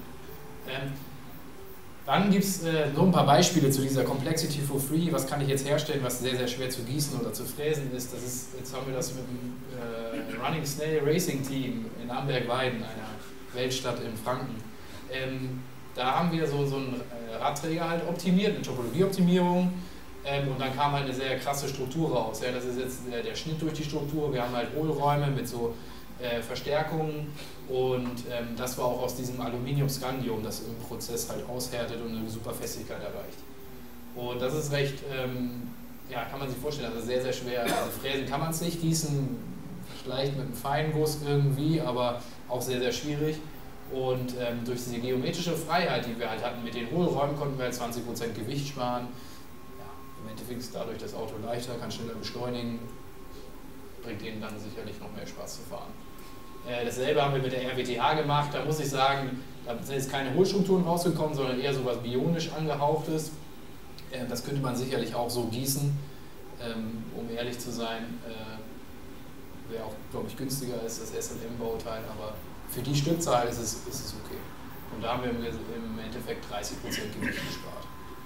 Dann gibt es so ein paar Beispiele zu dieser Complexity for Free, was kann ich jetzt herstellen, was sehr, sehr schwer zu gießen oder zu fräsen ist. Jetzt haben wir das mit dem Running Snail Racing Team in Amberg-Weiden, einer Weltstadt in Franken. Da haben wir so einen Radträger halt optimiert, eine Topologieoptimierung, und dann kam halt eine sehr krasse Struktur raus. Ja, das ist jetzt der Schnitt durch die Struktur, wir haben halt Hohlräume mit so Verstärkungen und das war auch aus diesem Aluminium-Scandium, das im Prozess halt aushärtet und eine super Festigkeit erreicht. Und das ist recht, ja, kann man sich vorstellen, also sehr, sehr schwer. Also fräsen kann man es nicht, gießen vielleicht mit einem Feinguss irgendwie, aber auch sehr, sehr schwierig. Und durch diese geometrische Freiheit, die wir halt hatten mit den Hohlräumen, konnten wir halt 20% Gewicht sparen. Ja, im Endeffekt ist dadurch das Auto leichter, kann schneller beschleunigen, bringt ihnen dann sicherlich noch mehr Spaß zu fahren. Dasselbe haben wir mit der RWTH gemacht, da muss ich sagen, da sind jetzt keine Hohlstrukturen rausgekommen, sondern eher so was bionisch angehauchtes. Das könnte man sicherlich auch so gießen, um ehrlich zu sein. Wäre auch, glaube ich, günstiger als das SLM-Bauteil, aber für die Stückzahl ist es okay. Und da haben wir im Endeffekt 30% Gewicht gespart.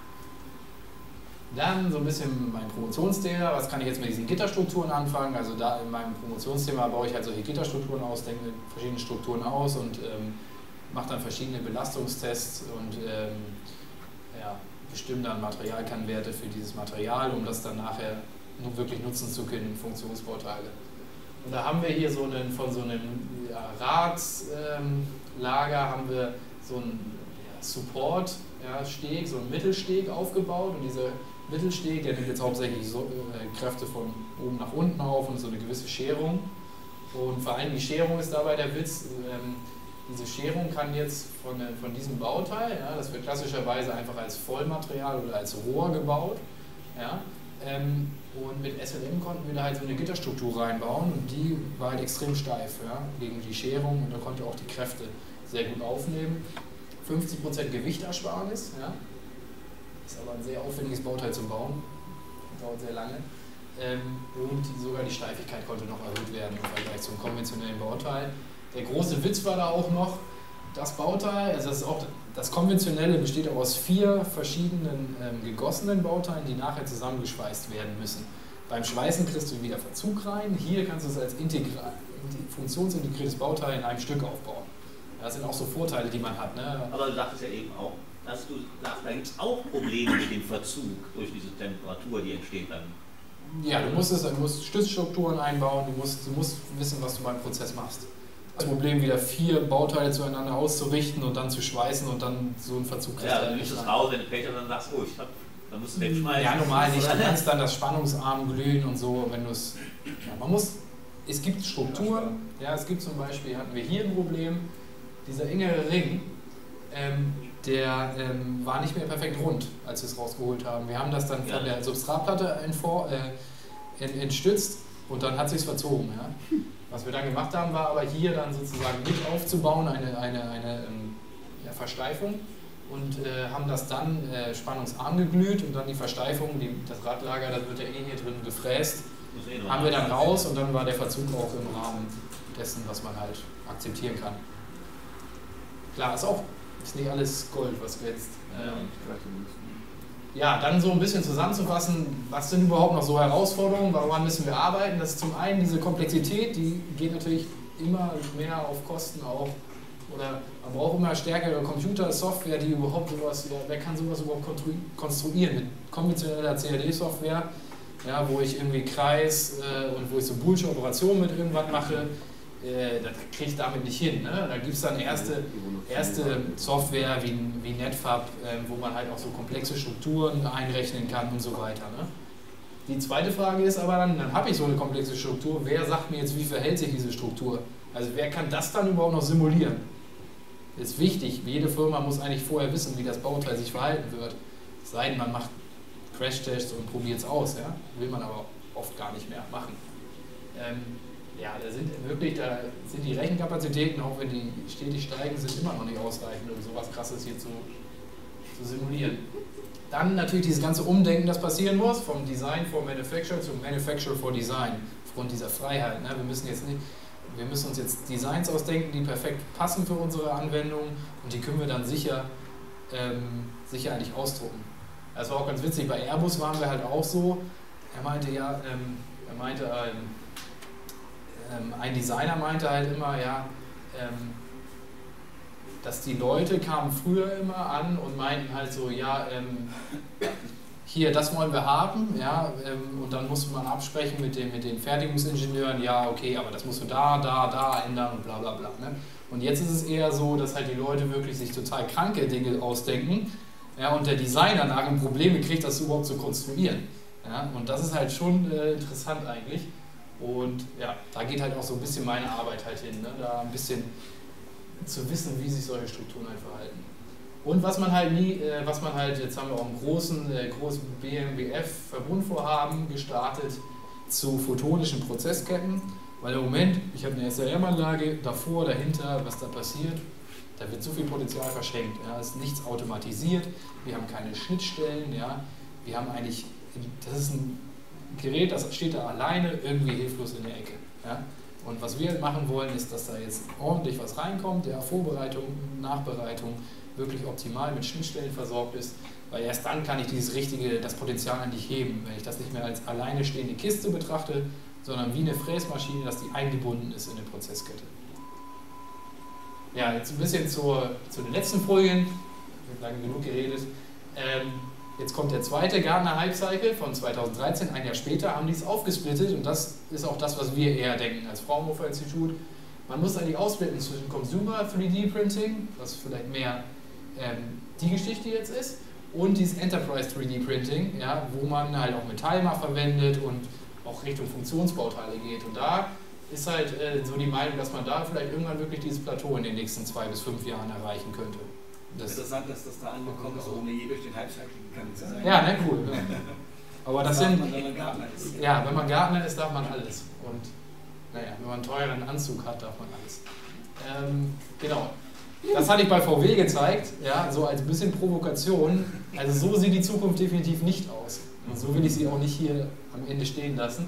Dann so ein bisschen mein Promotionsthema, was kann ich jetzt mit diesen Gitterstrukturen anfangen? Also da in meinem Promotionsthema baue ich halt solche Gitterstrukturen aus, denke verschiedene Strukturen aus und mache dann verschiedene Belastungstests und ja, bestimme dann Materialkannwerte für dieses Material, um das dann nachher nur wirklich nutzen zu können, Funktionsbauteile. Und da haben wir hier von so einem Radlager haben wir so einen Support-Steg, so einen Mittelsteg aufgebaut und dieser Mittelsteg, der nimmt jetzt hauptsächlich so, Kräfte von oben nach unten auf und so eine gewisse Scherung. Und vor allem die Scherung ist dabei der Witz. Diese Scherung kann jetzt von diesem Bauteil, ja, das wird klassischerweise einfach als Vollmaterial oder als Rohr gebaut. Ja, und mit SLM konnten wir da halt so eine Gitterstruktur reinbauen und die war halt extrem steif, ja, gegen die Scherung und da konnte auch die Kräfte sehr gut aufnehmen. 50% Gewichtersparnis, ja. Ist aber ein sehr aufwendiges Bauteil zu bauen, dauert sehr lange. Und sogar die Steifigkeit konnte noch erhöht werden im Vergleich zum konventionellen Bauteil. Der große Witz war da auch noch, das Bauteil, also das konventionelle besteht auch aus 4 verschiedenen gegossenen Bauteilen, die nachher zusammengeschweißt werden müssen. Beim Schweißen kriegst du wieder Verzug rein, hier kannst du es als funktionsintegriertes Bauteil in einem Stück aufbauen. Das sind auch so Vorteile, die man hat. Ne? Aber du sagtest ja eben auch, dass du sagst, da gibt es auch Probleme mit dem Verzug durch diese Temperatur, die entsteht dann. Ja, du musst Stützstrukturen einbauen, du musst wissen, was du beim Prozess machst. Das Problem, wieder 4 Bauteile zueinander auszurichten und dann zu schweißen und dann so einen Verzug kriegst. Ja, du nimmst es raus, wenn du Pech hast, dann sagst du, dann musst du wegschmeißen. Ja, normal nicht. Du kannst dann das Spannungsarm glühen und so, wenn du es. Ja, es gibt Strukturen. Ja, es gibt zum Beispiel, hatten wir hier ein Problem, dieser engere Ring, der war nicht mehr perfekt rund, als wir es rausgeholt haben. Wir haben das dann von der Substratplatte entstützt und dann hat es sich verzogen. Ja? Was wir dann gemacht haben, war aber hier dann sozusagen mit aufzubauen, eine Versteifung und haben das dann spannungsarm geglüht und dann die Versteifung, das Radlager, das wird ja eh hier drin gefräst, haben wir dann raus und dann war der Verzug auch im Rahmen dessen, was man halt akzeptieren kann. Klar, ist nicht alles Gold, was glänzt. Ja, dann so ein bisschen zusammenzufassen, was sind überhaupt noch so Herausforderungen, woran müssen wir arbeiten? Das ist zum einen diese Komplexität, die geht natürlich immer mehr auf Kosten auch. Oder man braucht immer stärkere Computer, Software, die überhaupt sowas, wer kann sowas überhaupt konstruieren? Mit konventioneller CAD-Software, ja, wo ich irgendwie Kreis und wo ich so boolsche Operationen mit irgendwas mache, das kriege ich damit nicht hin. Ne? Da gibt es dann erste Software wie NetFab, wo man halt auch so komplexe Strukturen einrechnen kann und so weiter. Ne? Die zweite Frage ist aber dann habe ich so eine komplexe Struktur, wer sagt mir jetzt, wie verhält sich diese Struktur? Also wer kann das dann überhaupt noch simulieren? Das ist wichtig, jede Firma muss eigentlich vorher wissen, wie das Bauteil sich verhalten wird. Es sei denn, man macht Crash-Tests und probiert es aus, ja? Will man aber oft gar nicht mehr machen. Ja, da sind die Rechenkapazitäten, auch wenn die stetig steigen, sind immer noch nicht ausreichend, um sowas Krasses hier zu simulieren. Dann natürlich dieses ganze Umdenken, das passieren muss, vom Design for Manufacture zum Manufacture for Design, aufgrund dieser Freiheit. Ne? Wir müssen uns jetzt Designs ausdenken, die perfekt passen für unsere Anwendung und die können wir dann sicher eigentlich ausdrucken. Das war auch ganz witzig, bei Airbus waren wir halt auch so, ein Designer meinte halt immer, ja, dass die Leute kamen früher immer an und meinten halt so, ja, hier, das wollen wir haben, ja, und dann musste man absprechen mit den Fertigungsingenieuren, ja, okay, aber das musst du da ändern und bla bla bla. Ne? Und jetzt ist es eher so, dass halt die Leute wirklich sich total kranke Dinge ausdenken, ja, und der Designer nachher Probleme kriegt, das überhaupt zu konstruieren. Ja? Und das ist halt schon interessant eigentlich. Und ja, da geht halt auch so ein bisschen meine Arbeit halt hin, ne? Da ein bisschen zu wissen, wie sich solche Strukturen halt verhalten. Und was man halt jetzt haben wir auch einen großen BMBF-Verbundvorhaben gestartet zu photonischen Prozessketten, weil im Moment, ich habe eine SRM-Anlage, davor, dahinter, was da passiert, da wird so viel Potenzial verschenkt. Ja, es ist nichts automatisiert, wir haben keine Schnittstellen, ja, wir haben eigentlich, das ist ein Gerät, das steht da alleine irgendwie hilflos in der Ecke. Ja? Und was wir machen wollen, ist, dass da jetzt ordentlich was reinkommt, der Vorbereitung, Nachbereitung wirklich optimal mit Schnittstellen versorgt ist, weil erst dann kann ich das Potenzial eigentlich heben, wenn ich das nicht mehr als alleine stehende Kiste betrachte, sondern wie eine Fräsmaschine, dass die eingebunden ist in eine Prozesskette. Ja, jetzt ein bisschen zu den letzten Folien, ich habe lange genug geredet. Jetzt kommt der zweite Gartner Hype Cycle von 2013, ein Jahr später haben die es aufgesplittet und das ist auch das, was wir eher denken als Fraunhofer Institut. Man muss eigentlich ausblenden zwischen Consumer 3D Printing, was vielleicht mehr die Geschichte jetzt ist, und dieses Enterprise 3D Printing, ja, wo man halt auch Metall mal verwendet und auch Richtung Funktionsbauteile geht. Und da ist halt so die Meinung, dass man da vielleicht irgendwann wirklich dieses Plateau in den nächsten 2 bis 5 Jahren erreichen könnte. Interessant, dass das da angekommen ist, ohne je durch den Hype-Cycle gegangen zu sein. Ja, ne, cool. Ja. Aber das sind. Wenn man Gartner ist. Ja, wenn man Gartner ist, darf man alles. Und naja, wenn man einen teuren Anzug hat, darf man alles. Genau. Das hatte ich bei VW gezeigt, ja, so als bisschen Provokation. Also so sieht die Zukunft definitiv nicht aus. Und so will ich sie auch nicht hier am Ende stehen lassen.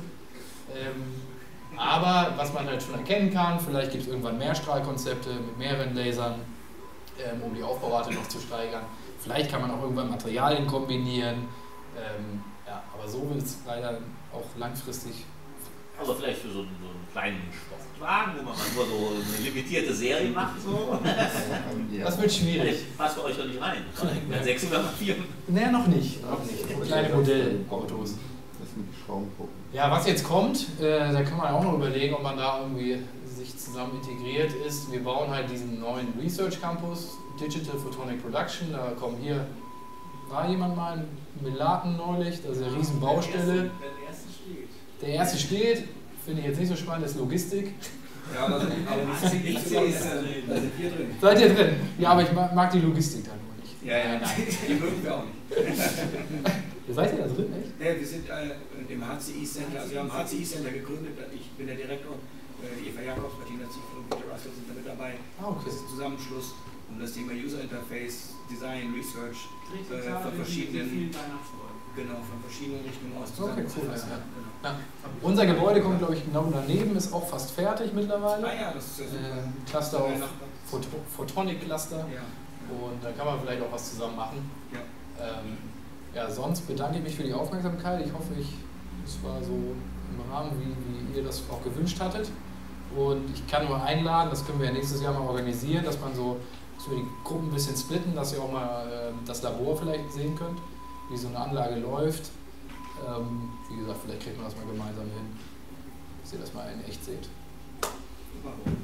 Aber was man halt schon erkennen kann, vielleicht gibt es irgendwann Mehrstrahlkonzepte mit mehreren Lasern, um die Aufbaurate noch zu steigern. Vielleicht kann man auch irgendwann Materialien kombinieren. Ja, aber so wird es leider auch langfristig. Aber vielleicht für so einen kleinen Sportwagen, wo man nur so eine limitierte Serie macht. So. Das wird schwierig. Passt bei euch doch nicht rein. 6 oder 4? Naja, noch nicht. So kleine Modellautos. Das sind die Schraubenpuppen. Ja, was jetzt kommt, da kann man auch noch überlegen, ob man da irgendwie sich zusammen integriert ist. Wir bauen halt diesen neuen Research Campus, Digital Photonic Production. Da kommen hier, war jemand mal in Melaten neulich, das ist eine riesen Baustelle. Der erste steht, finde ich jetzt nicht so spannend, ist Logistik. Ja, aber das sind nicht so, da sind wir drin. Seid ihr drin? Ja, aber ich mag die Logistik da nur nicht. Ja, nein, die mögen wir auch nicht. Ihr seid ja da drin, echt? Ja, wir sind im HCI Center, also wir haben HCI Center gegründet, ich bin der Direktor, Eva Jakobs, Martina Ziefel und Peter Russell sind da mit dabei. Okay. Das ist ein Zusammenschluss, um das Thema User Interface, Design, Research von verschiedenen Richtungen aus zusammenzufassen. Okay, cool. Ja. Unser Gebäude kommt, glaube ich, genau daneben, ist auch fast fertig mittlerweile. Ah ja, das ist ja super. Cluster auf Photonic-Cluster. Ja. Und da kann man vielleicht auch was zusammen machen. Ja. Sonst bedanke ich mich für die Aufmerksamkeit. Ich hoffe, es war so im Rahmen, wie ihr das auch gewünscht hattet. Und ich kann nur einladen, das können wir ja nächstes Jahr mal organisieren, dass wir die Gruppen ein bisschen splitten, dass ihr auch mal das Labor vielleicht sehen könnt, wie so eine Anlage läuft. Wie gesagt, vielleicht kriegt man das mal gemeinsam hin, dass ihr das mal in echt seht. Super.